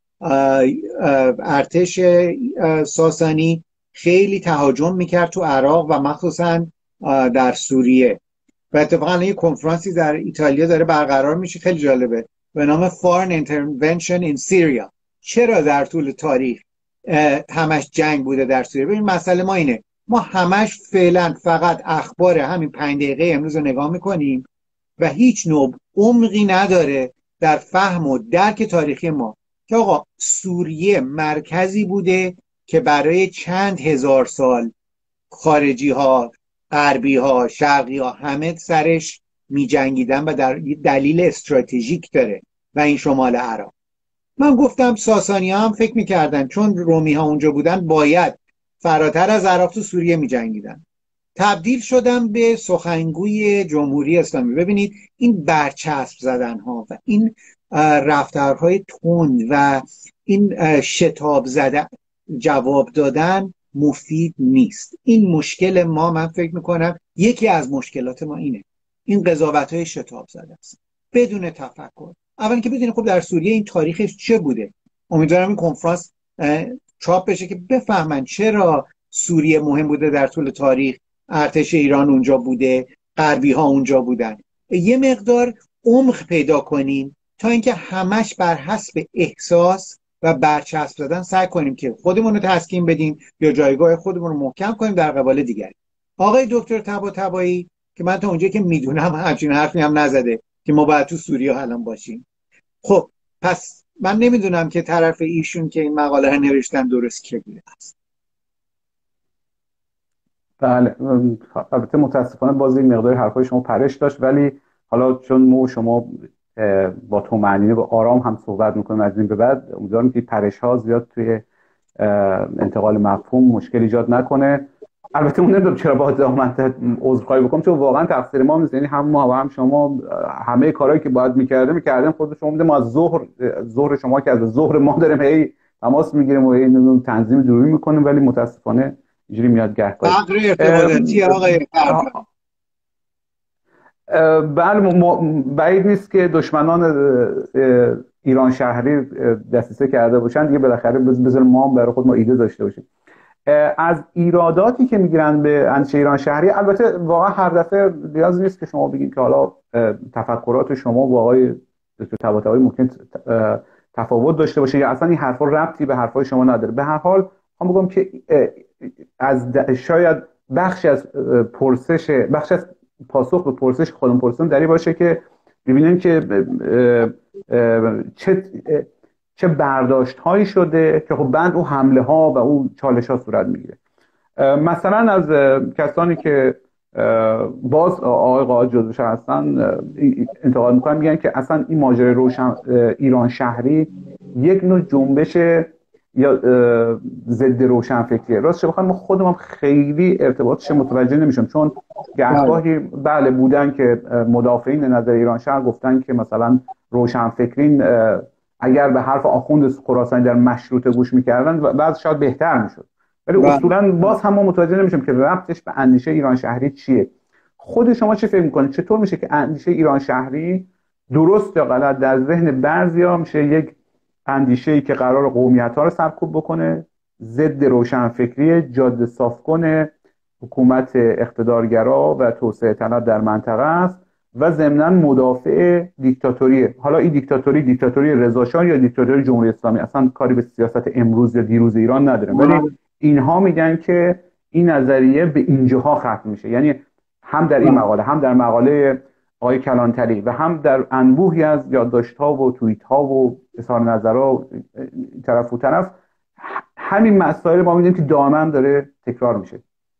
ارتش ساسانی خیلی تهاجم میکرد تو عراق و مخصوصا در سوریه، و اتفاقا یه کنفرانسی در ایتالیا داره برقرار میشه خیلی جالبه به نام Foreign Intervention in Syria. چرا در طول تاریخ همش جنگ بوده در سوریه؟ ببین مسئله ما اینه، ما همش فعلا فقط اخبار همین 5 دقیقه امروز رو نگاه میکنیم و هیچ نوع عمقی نداره در فهم و درک تاریخی ما، که آقا سوریه مرکزی بوده که برای چند هزار سال خارجی ها، غربی ها، شرقی ها همه سرش می جنگیدن و در دلیل استراتژیک داره و این شمال عراق. من گفتم ساسانی ها هم فکر می کردن چون رومی ها اونجا بودن باید فراتر از عراق تو سوریه می جنگیدن. تبدیل شدم به سخنگوی جمهوری اسلامی. ببینید این برچسب زدن ها و این رفتارهای تند و این شتاب زدن، جواب دادن مفید نیست. این مشکل ما، من فکر میکنم یکی از مشکلات ما اینه، این قضاوت‌های شتاب زده است بدون تفکر. اولا که بدونید خب در سوریه این تاریخش چه بوده. امیدوارم این کنفرانس چاپ بشه که بفهمن چرا سوریه مهم بوده در طول تاریخ، ارتش ایران اونجا بوده، غربی ها اونجا بودن. یه مقدار عمق پیدا کنیم تا اینکه همش بر حسب احساس و برچسب زدن سعی کنیم که خودمون رو تسکین بدیم یا جایگاه خودمون رو محکم کنیم در قبال دیگری. آقای دکتر طباطبایی که من تا اونجایی که میدونم همچین حرفی هم نزده که ما باید تو سوریه الان باشیم. خب پس من نمیدونم که طرف ایشون که این مقاله رو نوشتن درست کی بوده است. بله. البته متاسفانه باز این مقدار حرفای شما پرش داشت، ولی حالا چون ما و شما با طمأنینه و آرام هم صحبت میکنیم از این به بعد، امیدوارم که پرش ها زیاد توی انتقال مفهوم مشکل ایجاد نکنه. البته من نمیدونم چرا باید من عذرخواهی بکنم، چون واقعا تقصیر ما نیست. یعنی هم ما و هم شما همه کارهایی که باید میکردیم خود شما میده. ما از ظهر شما که از ظهر ما داریم هی تماس میگیریم و هی تنظیم جوری میکنیم، ولی متاسفانه اینجوری میاد گهگاهی. فقر ارتباطاتی آقای فرجان. بله، بعید نیست که دشمنان ایران شهری دسیسه کرده باشن دیگه. بالاخره بذار ما هم برای خود ما ایده داشته باشیم. از ایراداتی که میگیرن به اندیشه ایران شهری، البته واقعا هر دفعه نیاز نیست که شما بگید که حالا تفکرات شما با آقای دکتر طباطبایی ممکن تفاوت داشته باشه یا اصلا این حرفا ربطی به حرفای شما نداره. به هر حال هم بگم که شاید بخش از پاسخ به پرسش خودم پرسیدم در این باشه که ببینیم که چه برداشت هایی شده که خب بعد اون حمله ها و اون چالش ها صورت میگیره. مثلا از کسانی که باز آقای قائد جزوش هستن انتقاد میکنن، میگن که اصلا این ماجرای ایران شهری یک نوع جنبش یا ضد روشنفکریه. راستش بخوام ما خودم خیلی ارتباطش متوجه نمیشم، چون گاهی بله بودن که مدافعین نظر ایران شهر گفتن که مثلا روشنفکرین اگر به حرف آخوند خراسانی در مشروطه گوش میکردن بعد شاید بهتر میشد، ولی اصولا باز هم ما متوجه نمیشم که ربطش به اندیشه ایران شهری چیه. خود شما چه فکر میکنید؟ چطور میشه که اندیشه ایران شهری درست یا غلط در ذهن بعضیا میشه یک اندیشه‌ای که قرار قومیت‌ها رو سرکوب بکنه، ضد روشنفکری، جاده صاف کنه، حکومت اقتدارگرا و توسعه طلب در منطقه است و ضمناً مدافع دیکتاتوریه. حالا این دیکتاتوری رضا شاه یا دیکتاتوری جمهوری اسلامی اصلا کاری به سیاست امروز یا دیروز ایران نداره، ولی اینها میگن که این نظریه به اینجاها ختم میشه. یعنی هم در این مقاله، هم در مقاله آقای کلانتری و هم در انبوهی از یادداشت‌ها و توییت‌ها و اظهار نظرها طرف و طرف همین مسائل ما می‌بینیم که دائما داره تکرار میشه.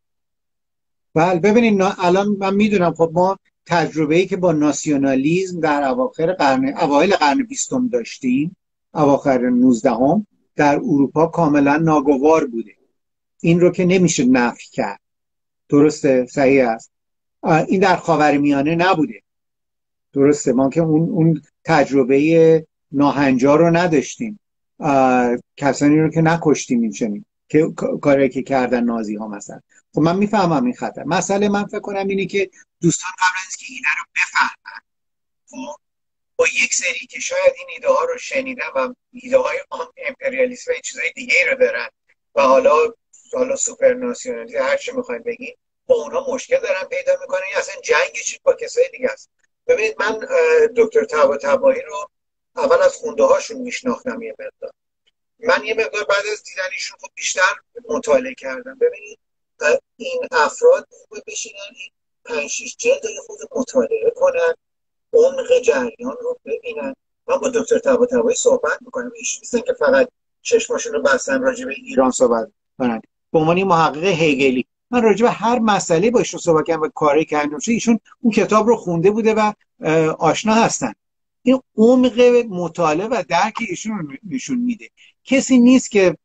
بله ببینید الان من میدونم خب ما تجربه‌ای که با ناسیونالیسم در اوایل قرن 20 داشتیم، اواخر 19 در اروپا کاملا ناگوار بوده. این رو که نمیشه نفی کرد. درسته، صحیح است. این در خاورمیانه نبوده. درسته، ما که اون تجربه ناهنجار رو نداشتیم، کسانی رو که نکشتیم این چنین که کاری که کردن نازی ها مثلا. خب من میفهمم این خطر. مسئله من فکر کنم اینه که دوستان قبل از که اینا رو بفهمن، خب با یک سری که شاید این ایده ها رو شنیدن و ایده های امپریالیسم و چیزای دیگه رو دارن و حالا سوپر ناسیونالیسم هر چی میخواین بگین، با اونها مشکل دارن پیدا میکنن. این اصلا جنگش با کسای دیگه است. ببینید من دکتر طباطبایی رو اول از خونده هاشون میشناختم یه مقدار. من یه مقدار بعد از دیدنشون خب بیشتر مطالعه کردم. ببینید این افراد خوبه بشینن این 5-6 جلد رو خود مطالعه کنن، عمق جریان رو ببینن. من با دکتر طباطبایی صحبت میکنم، ایشون نیستن که فقط چشماشون رو بستن راجع به ایران صحبت کنن. به عنوان محقق هگلی من راجع به هر مسئله با ایشون صحبت کردم و کاری کردم. ایشون اون کتاب رو خونده بوده و آشنا هستن. این عمق مطالعه و درک ایشون رو نشون میده. کسی نیست که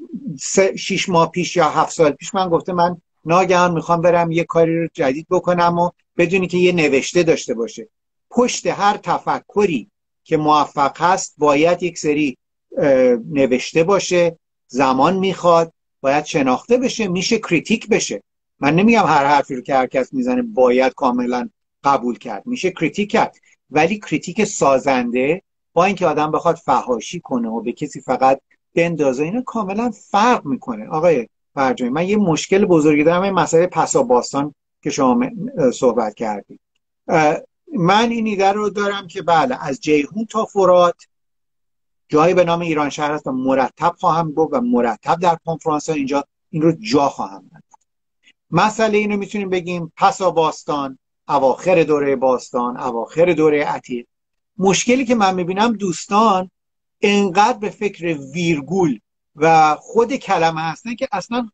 6 ماه پیش یا 7 سال پیش من گفته من ناگهان میخوام برم یه کاری رو جدید بکنم و بدونی که یه نوشته داشته باشه. پشت هر تفکری که موفق هست باید یک سری نوشته باشه، زمان میخواد، باید شناخته بشه، میشه کریتیک بشه. من نمیگم هر حرفی رو که هر کس میزنه باید کاملا قبول کرد، میشه کریتیک کرد، ولی کریتیک سازنده با اینکه آدم بخواد فحاشی کنه و به کسی فقط بندازه، اینا کاملا فرق میکنه. آقای فرجانی من یه مشکل بزرگی دارم، این مسئله پساباستان که شما صحبت کردید. من این ایده رو دارم که بله از جیهون تا فرات جایی به نام ایران شهر هست و مرتب خواهم گفت و مرتب در کنفرانس ها اینجا این رو جا خواهم داد. مسئله اینو میتونیم بگیم پساباستان، اواخر دوره باستان، اواخر دوره عتیق. مشکلی که من میبینم دوستان انقدر به فکر ویرگول و خود کلمه هستن که اصلا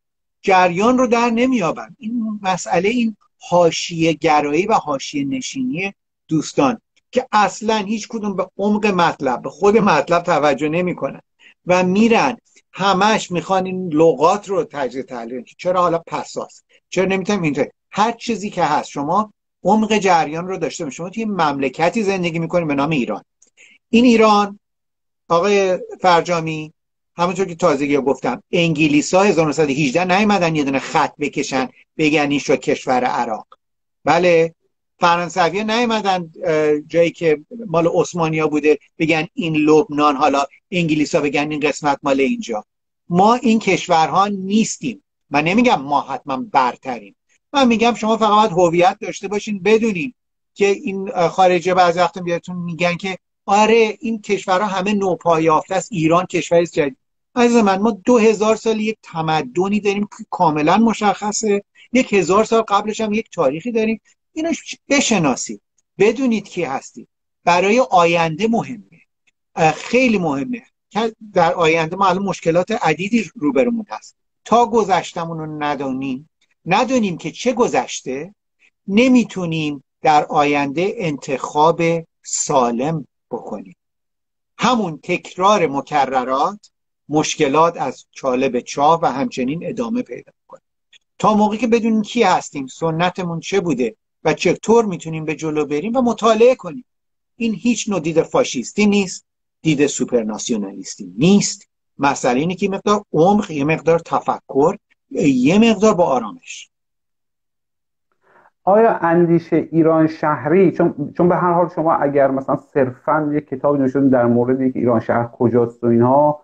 جریان رو در نمیابن. این مسئله، این حاشیه گرایی و حاشیه نشینی دوستان که اصلا هیچ کدوم به عمق مطلب، به خود مطلب توجه نمیکنن و میرن همش میخوان این لغات رو تجزیه تحلیل. چرا حالا پساس، چرا نمیتونیم اینطور، هر چیزی که هست شما عمق جریان رو داشته باشید. شما توی مملکتی زندگی میکنید به نام ایران. این ایران آقای فرجامی، همونطور که تازگی گفتم، انگلیس‌ها 1918 نیومدن یه دونه خط بکشن بگن این شو کشور عراق. بله، فرانسوی‌ها نیومدن جایی که مال عثمانی‌ها بوده بگن این لبنان، حالا انگلیس‌ها بگن این قسمت مال اینجا. ما این کشورها نیستیم. من نمیگم ما حتما برتریم، من میگم شما فقط باید هویت داشته باشین، بدونین که این خارجه بعضی وقتا بهتون میگن که آره این کشورها همه نوپای یافته است، ایران کشوری جدید. عزیز من، ما 2000 سال یک تمدنی داریم که کاملا مشخصه، 1000 سال قبلش هم یک تاریخی داریم. اینو بشناسید، بدونید کی هستید. برای آینده مهمه، خیلی مهمه که در آینده ما الان مشکلات عدیدی روبرومون هست. تا گذشتمون رو ندونیم که چه گذشته، نمیتونیم در آینده انتخاب سالم بکنیم. همون تکرار مکررات، مشکلات از چاله به چاه و همچنین ادامه پیدا کنیم. تا موقعی که بدونیم کی هستیم، سنتمون چه بوده و چطور میتونیم به جلو بریم و مطالعه کنیم. این هیچ نوع دید فاشیستی نیست، دید سوپرناسیونالیستی نیست. مسئله اینه که یه مقدار عمق، یه مقدار تفکر، یه مقدار با آرامش. آیا اندیشه ایران شهری، چون به هر حال شما اگر مثلا صرفاً یک کتابی نوشتین در مورد یک ایران شهر کجاست و اینها،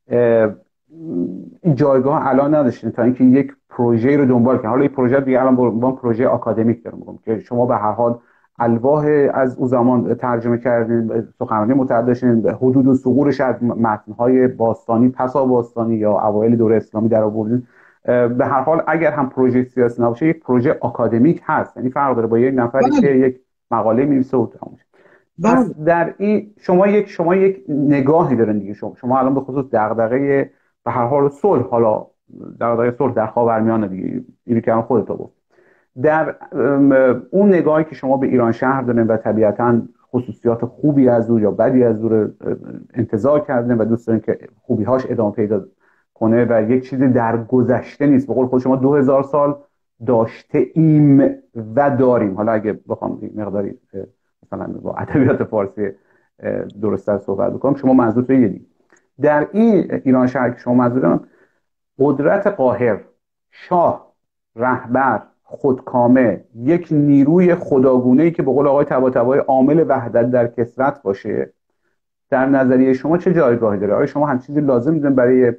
این جایگاه الان نداشتین تا اینکه یک پروژه رو دنبال کنید. حالا این پروژه دیگه الان با پروژه آکادمیک دارم میگم که شما به هر حال الواح از اون زمان ترجمه کردین، سخنرانی متعدد داشتین، حدود و ثغور شاید متن‌های باستانی، پسا باستانی یا اوایل دوره اسلامی در آوردین. به هر حال اگر هم پروژه سیاسی نباشه، یک پروژه آکادمیک هست، یعنی فرق داره با یک نفری که یک مقاله می‌نویسه و تمام. پس در این شما یک نگاهی دارین دیگه. شما الان به خصوص دغدغه به هر حال صلح، حالا دغدغه صلح در خاورمیانه دیگه، اینو که خودت گفت، در اون نگاهی که شما به ایران شهر دارین و طبیعتاً خصوصیات خوبی از او یا بدی از او انتزاع کردین و دوست دارین که خوبی‌هاش ادامه پیدا کنه و یک چیزی در گذشته نیست. به قول خود شما 2000 سال داشته ایم و داریم. حالا اگه بخوام مقداری مثلا با ادبیات فارسی درست‌تر صحبت بکنم، شما منظور تو یه دیگه در این ایران شهر که شما منظورم، قدرت قاهر، شاه، رهبر، خودکامه، یک نیروی خداگونه‌ای که به قول آقای طباطبایی عامل وحدت در کثرت باشه، در نظریه شما چه جایگاهی داره؟ آیا شما هم چیزی لازم می‌دونید برای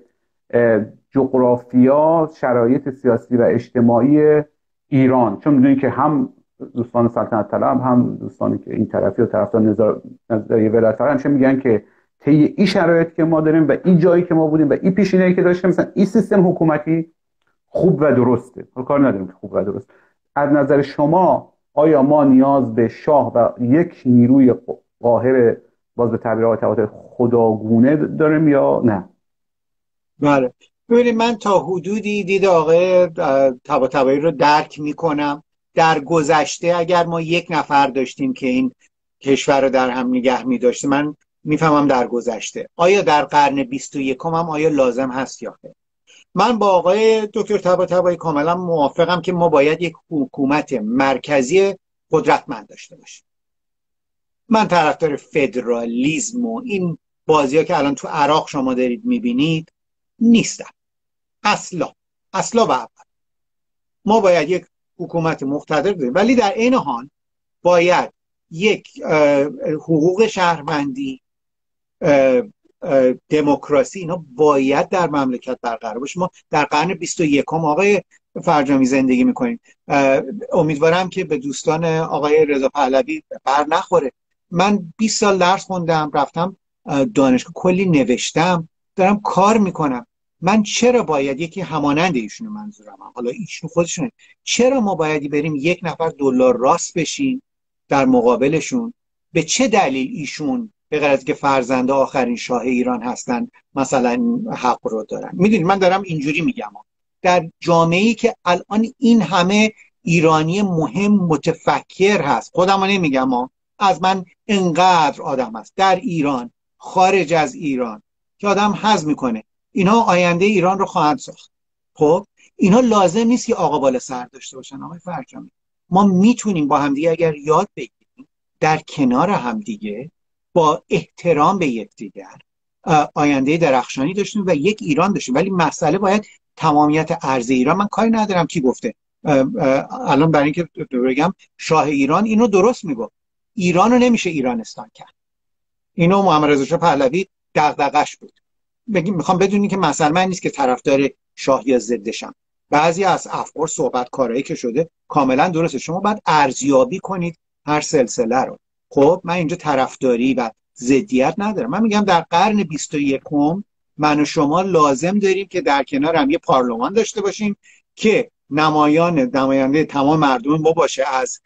جغرافیا، شرایط سیاسی و اجتماعی ایران؟ چون می‌دونید که هم دوستان سلطنت طلب، هم دوستانی که این طرفی و طرفدار نظریه ولایت فقیه همیشه میگن که طی این شرایط که ما داریم و این جایی که ما بودیم و این پیشینه‌ای که داشتیم، مثلا این سیستم حکومتی خوب و درسته. حالا کار نداریم که خوب و درست. از نظر شما آیا ما نیاز به شاه و یک نیروی قاهر، باز به تعبیر آقای طباطبایی، خداگونه داریم یا نه؟ بله، ببینید من تا حدودی دید آقای طباطبایی رو درک میکنم. در گذشته اگر ما یک نفر داشتیم که این کشور رو در هم نگه می‌داشته، من میفهمم در گذشته. آیا در قرن 21 هم آیا لازم هست یا خیر؟ من با آقای دکتر طباطبایی کاملا موافقم که ما باید یک حکومت مرکزی قدرتمند داشته باشیم. من طرفدار فدرالیسم و این بازی‌ها که الان تو عراق شما دارید می‌بینید نیستم. اصلا و ابدا. ما باید یک حکومت مقتدر داریم، ولی در این حال باید یک حقوق شهروندی، دموکراسی، اینا باید در مملکت برقرار باشه. ما در قرن 21 آقای فرجامی زندگی میکنیم. امیدوارم که به دوستان آقای رضا پهلوی بر نخوره. من 20 سال درس خوندم، رفتم دانشگاه، کلی نوشتم، دارم کار میکنم. من چرا باید یکی همانند ایشونو، منظورم حالا ایشون خودشونه، چرا ما باید بریم یک نفر دلار راست بشیم در مقابلشون؟ به چه دلیل ایشون به غیر از که فرزند آخرین شاه ایران هستن مثلا حق رو دارن؟ میدونید من دارم اینجوری میگم، در جامعه‌ای که الان این همه ایرانی مهم متفکر هست، خودم نمیگم از من انقدر آدم هست در ایران خارج از ایران که آدم حظ میکنه اینا آینده ایران رو خواهند ساخت. خب اینا لازم نیست که آقا بالا سر داشته باشن. آقای فرجامی، ما میتونیم با همدیگه اگر یاد بگیریم در کنار همدیگه با احترام به یکدیگر آینده درخشانی داشتیم و یک ایران داشتیم. ولی مسئله باید تمامیت ارض ایران. من کاری ندارم کی گفته، الان برای اینکه بگم شاه ایران اینو درست میگفت، ایران رو نمیشه ایرانستان کرد. اینو محمد رضا شاه پهلوی دغدغش بود. میخوام بدونی که مثلا من نیست که طرفدار شاه یا ضدشم. بعضی از افکار صحبت کارایی که شده کاملا درسته. شما باید ارزیابی کنید هر سلسله رو. خب من اینجا طرفداری و ضدیت ندارم. من میگم در قرن 21 من و شما لازم داریم که در کنار هم یه پارلمان داشته باشیم که نماینده تمام مردم ما باشه، از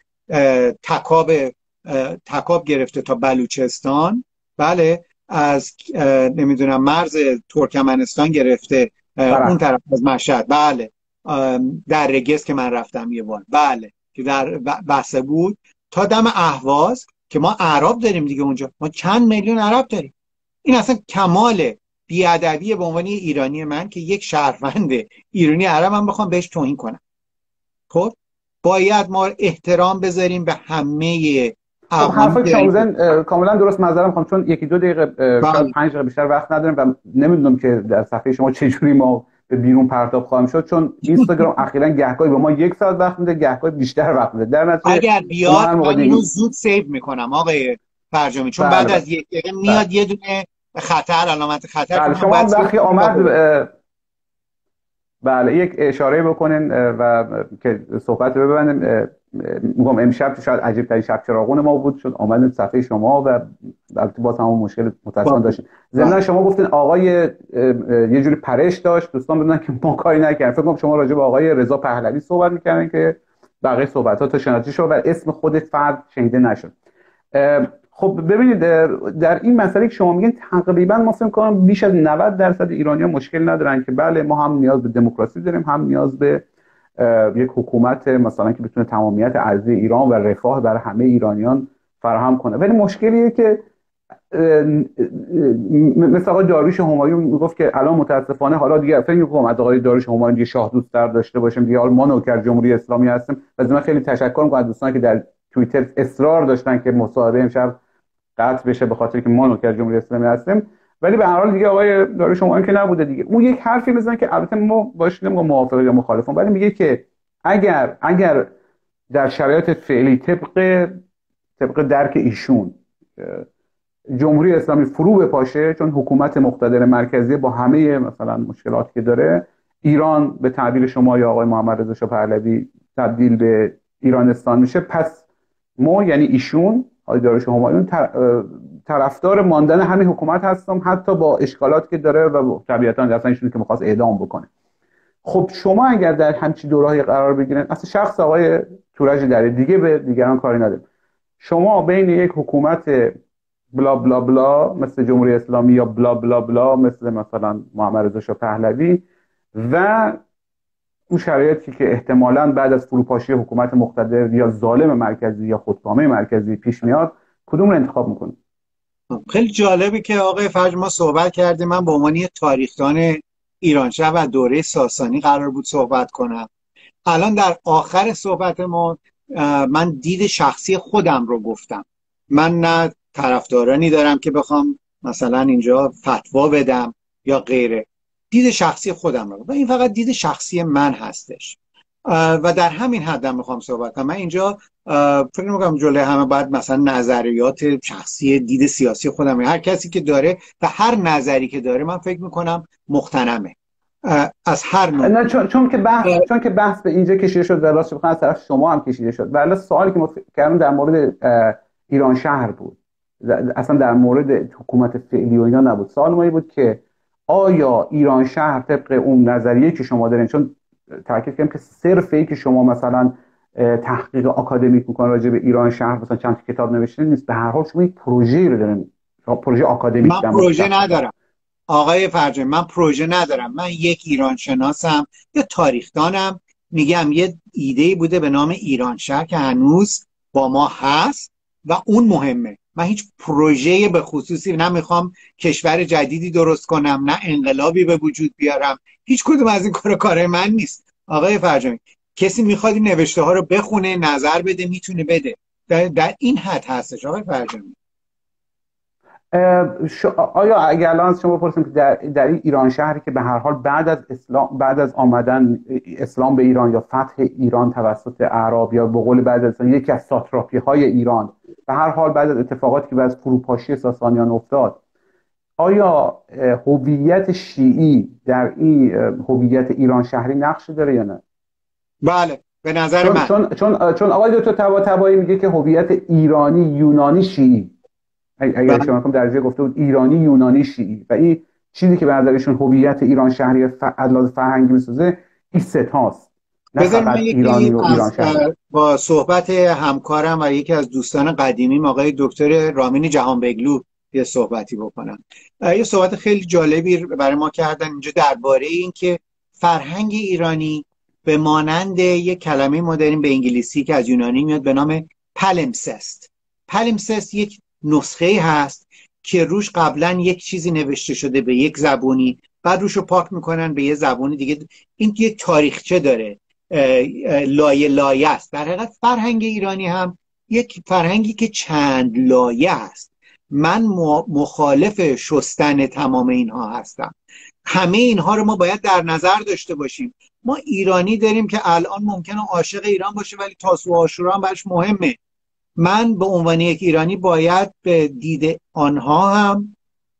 تکاب گرفته تا بلوچستان، بله، از نمیدونم مرز ترکمنستان گرفته اون طرف از مشهد، بله، در رگس که من رفتم یه بار، بله، که در بسته بود، تا دم اهواز که ما عرب داریم دیگه اونجا. ما چند میلیون عرب داریم. این اصلا کمال بیادبی به عنوان ایرانی من که یک شهروند ایرانی عرب هم بخوام بهش توهین کنم. خب باید ما احترام بذاریم به همه. حرفای شما کاملا درست. معذرت میخوام چون یکی دو دقیقه شاید 5 دقیقه بیشتر وقت نداریم و نمیدونم که در صفحه شما چجوری ما به بیرون پرتاب خواهیم شد، چون اینستاگرام اخیراً گهگاهی به ما 1 ساعت وقت میده، گهگاهی بیشتر وقت میده. در نتیجه اگر بیاد من اینو زود سیو میکنم آقای فرجامی، چون بعد از 1 دقیقه میاد یه دونه خطر، علامت خطر. شما هم وقتی آمد بله یک اشاره بکنین و که صحبت رو ببندیم. میگم امشب شاید عجیب ترین شب چراغون ما بود، شد آمدن صفحه شما و البته باز هم مشکل متأسفانه داشتیم. ضمن شما گفتین آقای یه جوری پرش داشت، دوستان بدونن که ما کاری نکردیم. فکر کنم شما راجع به آقای رضا پهلوی صحبت می‌کردین که بقیه صحبت‌ها تا شناخته شد و اسم خود فرد شنیده نشد. خب ببینید در این مسئله که شما میگین تقریبا ما فکر کنم بیش از 90% ایرانیان مشکل ندارن که بله ما هم نیاز به دموکراسی داریم، هم نیاز به یک حکومت مثلا که بتونه تمامیت ارضی ایران و رفاه برای همه ایرانیان فراهم کنه. ولی مشکلیه که مثل آقای داریوش همایون میگفت که الان متاسفانه حالا دیگه فکر می‌کنم از آقای داریوش همایون دیگه شاه دوست‌تر داشته باشیم دیگه، حالا ما نوکر جمهوری اسلامی هستیم. از من خیلی تشکر می‌کنم از دوستانی که در توییتر اصرار داشتن که مصاحبه امشب قطع بشه به خاطر که ما نوکر جمهوری اسلامی هستیم. ولی به هر حال دیگه آقای داریوش همایون که نبوده دیگه. اون یک حرفی میزنه که البته ما باش نمیگم موافق یا مخالفم، ولی میگه که اگر در شرایط فعلی طبق درک ایشون جمهوری اسلامی فرو بپاشه، چون حکومت مقتدر مرکزی با همه مثلا مشکلاتی که داره، ایران به تعبیر شما یا آقای محمد رضا شاه پهلوی تبدیل به ایرانستان میشه، پس ما یعنی ایشون آقای داریوش همایون طرفدار ماندن همین حکومت هستم حتی با اشکالاتی که داره و طبیعتا اصلا ایشون که می‌خواست اعدام بکنه. خب شما اگر در همچین دوره‌ای قرار بگیرن، اصلا شخص آقای تورج دری دیگه به دیگران کاری نداره، شما بین یک حکومت بلا بلا بلا مثل جمهوری اسلامی یا بلا بلا بلا مثلا محمد رضا شاه پهلوی و اون شرایطی که احتمالاً بعد از فروپاشی حکومت مقتدر یا ظالم مرکزی یا خودکامه مرکزی پیش میاد، کدوم رو انتخاب میکنید؟ خیلی جالبی که آقای فرج ما صحبت کردیم. من به عنوان تاریخدان ایرانشهر و دوره ساسانی قرار بود صحبت کنم. الان در آخر صحبت ما من دید شخصی خودم رو گفتم. من نه طرفدارانی دارم که بخوام مثلا اینجا فتوا بدم یا غیره. دید شخصی خودم رو، و این فقط دید شخصی من هستش و در همین حدم میخوام صحبت کنم. من اینجا فکر میکنم جلوی همه باید مثلا نظریات شخصی دید سیاسی خودم، هر کسی که داره و هر نظری که داره من فکر میکنم مقتنمه از هر نوع. نه چون که بحث به اینجا کشیده شد و راست بخوام از طرف شما هم کشیده شد، ولی سوالی که ما کردم در مورد ایران شهر بود، اصلا در مورد حکومت فعلی و اینا نبود. سوال ما این بود که آیا ایران شهر طبق اون نظریه که شما دارین، چون تاکید کردم که صرف این که شما مثلا تحقیق آکادمیک میکنن راجع به ایران شهر مثلا چند تا کتاب نوشتین نیست، به هر حال شما یک پروژه رو دارین، پروژه آکادمیک. من پروژه ندارم. آقای فرجانی من پروژه ندارم، من یک ایران شناسم، یه تاریخدانم. میگم یه ایده بوده به نام ایران شهر که هنوز با ما هست و اون مهمه. من هیچ پروژه به خصوصی نمیخوام کشور جدیدی درست کنم، نه انقلابی به وجود بیارم. هیچ کدوم از این کار من نیست. آقای فرجانی کسی میخواد این نوشته ها رو بخونه، نظر بده، میتونه بده. در این حد هستش آقای فرجانی. آیا اگر الان از شما بپرسیم که در این ایران شهری که به هر حال بعد از آمدن اسلام به ایران یا فتح ایران توسط اعراب یا به قول بعد از یکی از ساتراپی های ایران، به هر حال بعد از اتفاقاتی که بعد از فروپاشی ساسانیان افتاد، آیا هویت شیعی در این هویت ایران شهری نقش داره یا نه؟ بله به نظر من چون آقای دکتر طباطبایی میگه که هویت ایرانی یونانی شیعی، اگر شما درجه گفته بود ایرانی یونانی شیعی، و این چیزی که به نظرشون هویت ایران شهری از لحاظ فرهنگی میسازه این ستاست، نه فقط ایرانی و ایران شهری. با صحبت همکارم و یکی از دوستان قدیمیم آقای دکتر رامین جهانبگلو یه صحبتی بکنم. یه صحبت خیلی جالبی برای ما کردن اینجا درباره این که فرهنگ ایرانی به مانند یک کلمه ما داریم به انگلیسی که از یونانی میاد به نام پالمسست. پالمسست یک نسخه هست که روش قبلا یک چیزی نوشته شده به یک زبونی، بعد روش رو پاک میکنن به یه زبونی دیگه. این یک تاریخچه داره، لایه لایه است. در حقیقت فرهنگ ایرانی هم یک فرهنگی که چند لایه است. من مخالف شستن تمام اینها هستم. همه اینها رو ما باید در نظر داشته باشیم. ما ایرانی داریم که الان ممکنه عاشق ایران باشه ولی تاسوعا و عاشورا هم برش مهمه. من به عنوان یک ایرانی باید به دید آنها هم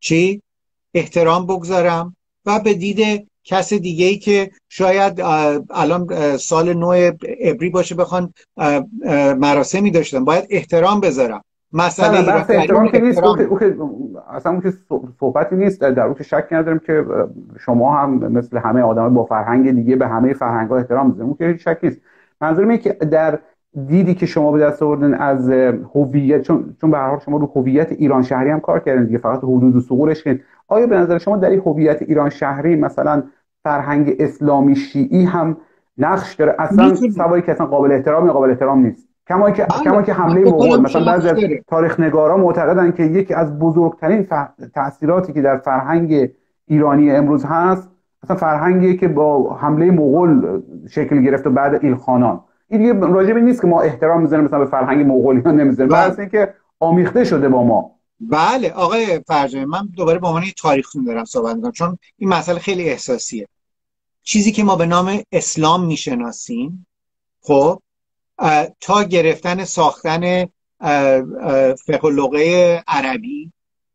احترام بگذارم و به دید کس دیگه‌ای که شاید الان سال نو عبری باشه بخوان مراسمی داشتن، باید احترام بذارم. مسئله احترام که نیست، اصلا اون که صحبتی نیست، در اون که شک ندارم که شما هم مثل همه آدمای با فرهنگ دیگه به همه فرهنگ‌ها احترام میذارید، اون که هیچ شک نیست. منظورم اینه که در دیدی که شما به دست آوردن از هویت، چون به هر حال شما رو هویت ایران شهری هم کار کردین دیگه، فقط حدود و ثغورش که آیا به نظر شما در این هویت ایران شهری مثلا فرهنگ اسلامی شیعی هم نقش داره؟ اصلا سوایی که اصلا قابل احترام نیست. کما که حمله مغول، مثلا بعضی از تاریخ نگارا معتقدن که یکی از بزرگترین تأثیراتی که در فرهنگ ایرانی امروز هست مثلا فرهنگی که با حمله مغول شکل گرفت و بعد ایلخانان. این دیگه راجع به نیست که ما احترام میذاریم مثلا به فرهنگ مغولیان نمیذاریم، بلکه اینکه آمیخته شده با ما. بله آقای فرجانی، من دوباره به عنوان تاریخ‌خوان دارم صحبت می‌کنم چون این مسئله خیلی احساسیه. چیزی که ما به نام اسلام میشناسیم، خب تا گرفتن ساختن فقه اللغه عربی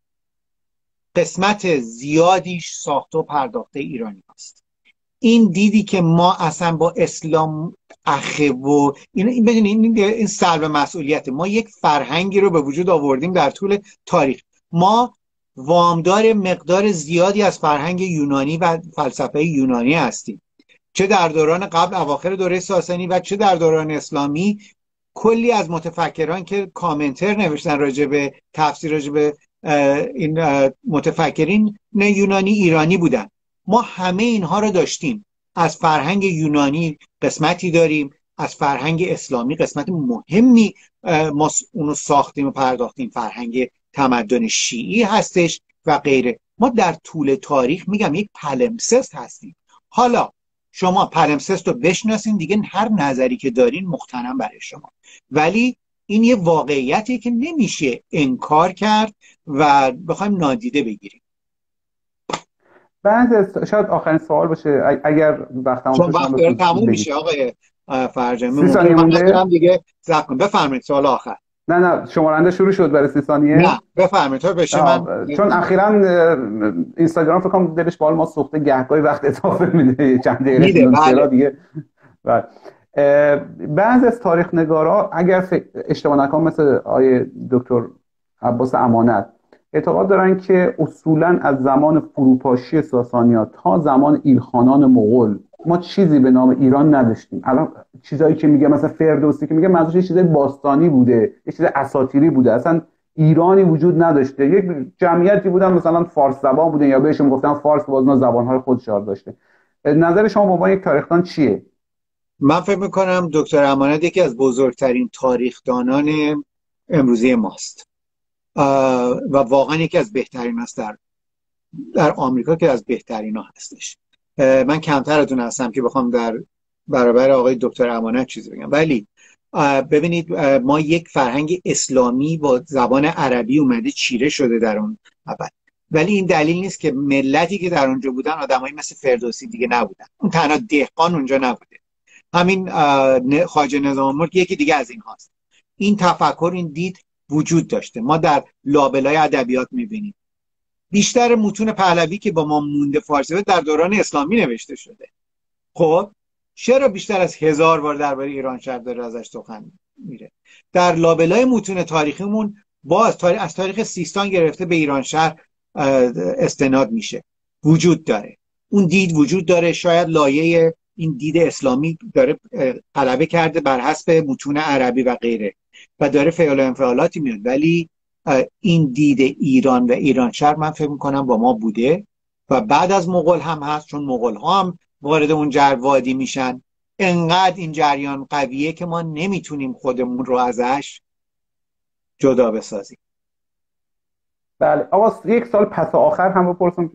قسمت زیادیش ساخته و پرداخته ایرانی هست. این دیدی که ما اصلا با اسلام اخه و این سلب مسئولیت، ما یک فرهنگی رو به وجود آوردیم در طول تاریخ. ما وامدار مقدار زیادی از فرهنگ یونانی و فلسفه یونانی هستیم، چه در دوران قبل اواخر دوره ساسانی و چه در دوران اسلامی. کلی از متفکران که کامنتر نوشتن راجع به تفسیر راجع به این متفکرین یونانی ایرانی بودن. ما همه اینها رو داشتیم. از فرهنگ یونانی قسمتی داریم، از فرهنگ اسلامی قسمت مهمی ما اونو ساختیم و پرداختیم. فرهنگ تمدن شیعی هستش و غیره. ما در طول تاریخ میگم یک پالمسست هستیم. حالا شما پالمسست رو بشناسین دیگه، هر نظری که دارین مقتنم برای شما، ولی این یه واقعیتیه که نمیشه انکار کرد و بخوایم نادیده بگیریم. بعد شاید آخرین سوال باشه اگر وقت تموم میشه آقای فرجانی. 30 ثانیه مونده دیگه زحمت بفرمایید. سوال آخر. نه شمارنده شروع شد برای 30 ثانیه. نه بفرمایید تو بشه. من چون اخیراً اینستاگرام فکر کنم دلش بال ما سوخته، گهگاهی وقت اضافه میده چند دقیقه دیگه. بعضی از تاریخ نگارا اگر اشتباه نکنم مثل آیه دکتر عباس امانت اعتقاد دارن که اصولاً از زمان فروپاشی ساسانیان تا زمان ایلخانان مغول ما چیزی به نام ایران نداشتیم. الان چیزایی که میگه مثلا فردوسی که میگه منظورش چیزای باستانی بوده، یه چیز اساطیری بوده، اصلا ایرانی وجود نداشته، یک جمعیتی بودن مثلا فارس زبان بودن یا بهشون گفتن فارس، باز اونا زبانهای خودشار داشته. نظر شما به عنوان یک تاریخدان چیه؟ من فکر میکنم دکتر امانت یکی از بزرگترین تاریخدانان امروزی ماست و واقعا یکی از بهترین است در آمریکا، که از بهترین ها هستش. من کمتر از اون هستم که بخوام در برابر آقای دکتر امانت چیزی بگم، ولی ببینید ما یک فرهنگ اسلامی با زبان عربی اومده چیره شده در اون اول، ولی این دلیل نیست که ملتی که در اونجا بودن آدمایی مثل فردوسی دیگه نبودن. اون تنها دهقان اونجا نبوده، همین خواجه نظام الملک یکی دیگه از این هاست. این تفکر، این دید وجود داشته. ما در لابلای ادبیات میبینیم بیشتر متون پهلوی که با ما مونده فارسی در دوران اسلامی نوشته شده. خب چرا بیشتر از 1000 بار درباره ایران شهر داره ازش سخن میره؟ در لابلای متون تاریخیمون باز از تاریخ سیستان گرفته به ایران شهر استناد میشه، وجود داره، اون دید وجود داره. شاید لایه این دید اسلامی داره غلبه کرده بر حسب متون عربی و غیره و داره فعال و انفعالاتی میاد، ولی این دید ایران و ایران شهر من فکر میکنم با ما بوده و بعد از مغول هم هست، چون مغول ها هم وارد اون وادی میشن. انقدر این جریان قویه که ما نمیتونیم خودمون رو ازش جدا بسازیم. بله آقا، یک سال پس آخر هم بپرسم،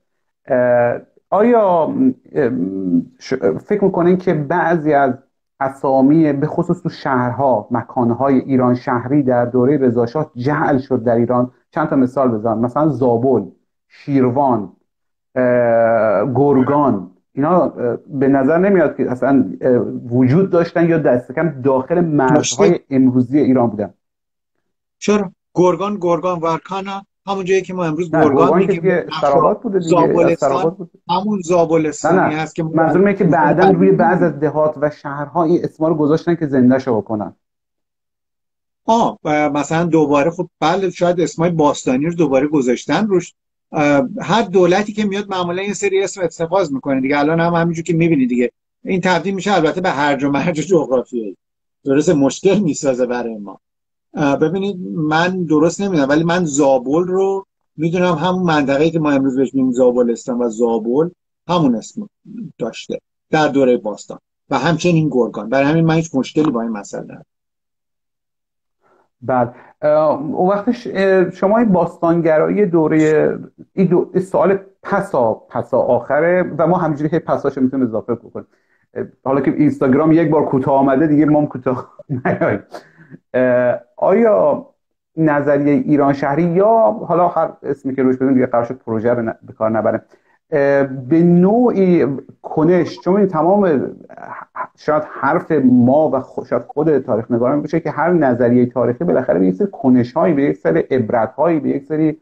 آیا فکر میکنین که بعضی از اسامی به خصوص تو شهرها، مکانهای ایران شهری در دوره رضا شاه جعل شد در ایران؟ چند تا مثال بزنم، مثلا زابل، شیروان، گرگان، اینا به نظر نمیاد که اصلا وجود داشتن یا دست کم داخل مرزهای امروزی ایران بودن. چرا؟ گرگان ورکانا، همون جایی که ما امروز گرگان میگیم، استراباد بوده دیگه، همون زابلستانی هست که منظورم اینه که بعداً روی بعض از دهات و شهرها این اسما رو گذاشتن که زنده شو بکنن. مثلا دوباره، خب بله، شاید اسمای باستانی رو دوباره گذاشتن روش. هر دولتی که میاد معمولا این سری اسم اتخاذ میکنه دیگه. الان هم همینجور که میبینی دیگه این تبدیل میشه البته به هرج و مرج جغرافیایی، درسته مشکل میسازه برای ما. ببینید من درست نمیدونم، ولی من زابل رو میدونم، همون منطقه‌ای که ما امروز بهش میگیم زابلستان و زابل همون اسم داشته در دوره باستان و همچنین گرگان. برای همین من هیچ مشکلی با این مسئله ندارم. بعد اون وقتش شما این باستانگرایی دوره این سوال پسا آخره و ما همینجوری که پساشو میتونیم اضافه بکنیم. حالا که اینستاگرام یک بار کوتاه آمده دیگه ما هم کوتاه نیاییم. آیا نظریه ایران شهری یا حالا هر اسمی که روش بدیم دیگه قرار شد پروژه رو به کار نبره، به نوعی کنش، چون این تمام شاید حرف ما و شاید خود تاریخ نگاران بشه که هر نظریه تاریخی بالاخره به یک سری کنش هایی، به یک سری عبرت هایی، به یک سری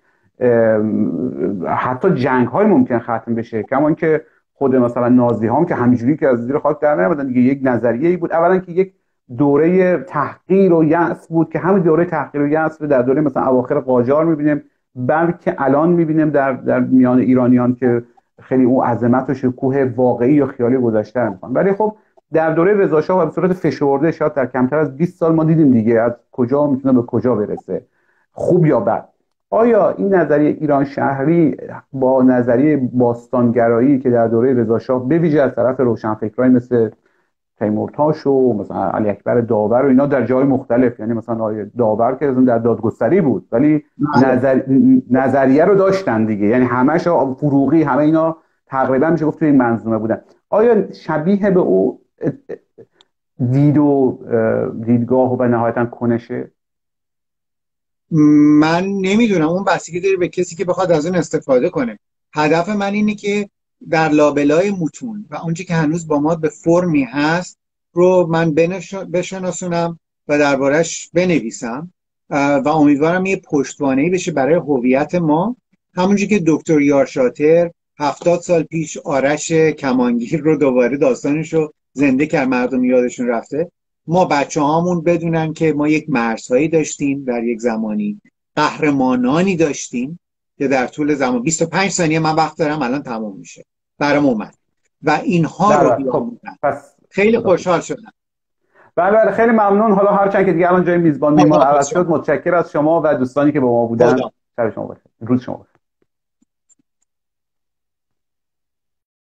حتی جنگ های ممکن ختم بشه. کما اینکه خود مثلا نازی هم که همینجوری که از زیر خاک در نیامدن دیگه، یک نظریه‌ای بود اولا که یک دوره تحقیر و یأس بود که همین دوره تحقیر و یأس رو در دوره مثلا اواخر قاجار می‌بینیم، بلکه الان می‌بینیم در میان ایرانیان که خیلی اون عظمت و شکوه واقعی یا خیالی گذشته می‌خوان. ولی خب در دوره رضا شاه و به صورت فشرده شاید در کمتر از 20 سال ما دیدیم دیگه از کجا میتونه به کجا برسه، خوب یا بد. آیا این نظریه ایران شهری با نظریه باستانگرایی که در دوره رضا شاه به ویژه از طرف روشنفکرای مثل تیمورتاش و مثلا علی اکبر داور و اینا در جای مختلف، یعنی مثلا داور که در دادگستری بود ولی نظریه رو داشتن دیگه، یعنی همش فروغی، همه اینا تقریبا میشه گفت توی این منظومه بودن، آیا شبیه به او دید و دیدگاه و نهایتا کنشه؟ من نمیدونم، اون بستگی داره به کسی که بخواد از اون استفاده کنه. هدف من اینه که در لابلای متون و اونچه که هنوز با ما به فرمی هست رو من بشناسونم و دربارش بنویسم و امیدوارم یه پشتوانه‌ای بشه برای هویت ما. همونجوری که دکتر یارشاتر 70 سال پیش آرش کمانگیر رو دوباره داستانش رو زنده کرد، مردم یادشون رفته، ما بچه هامون بدونن که ما یک مرزهایی داشتیم در یک زمانی، قهرمانانی داشتیم که در طول زمان 25 ثانیه من وقت دارم الان تموم میشه برام اومد و اینها رو بیاموزن. خیلی خوشحال شدم. بله بله خیلی ممنون. حالا هرچند که دیگه الان جای میزبان میمان عوض شد، متشکر از شما و دوستانی که با ما بودن. شب شما بخیر، روز شما بخیر.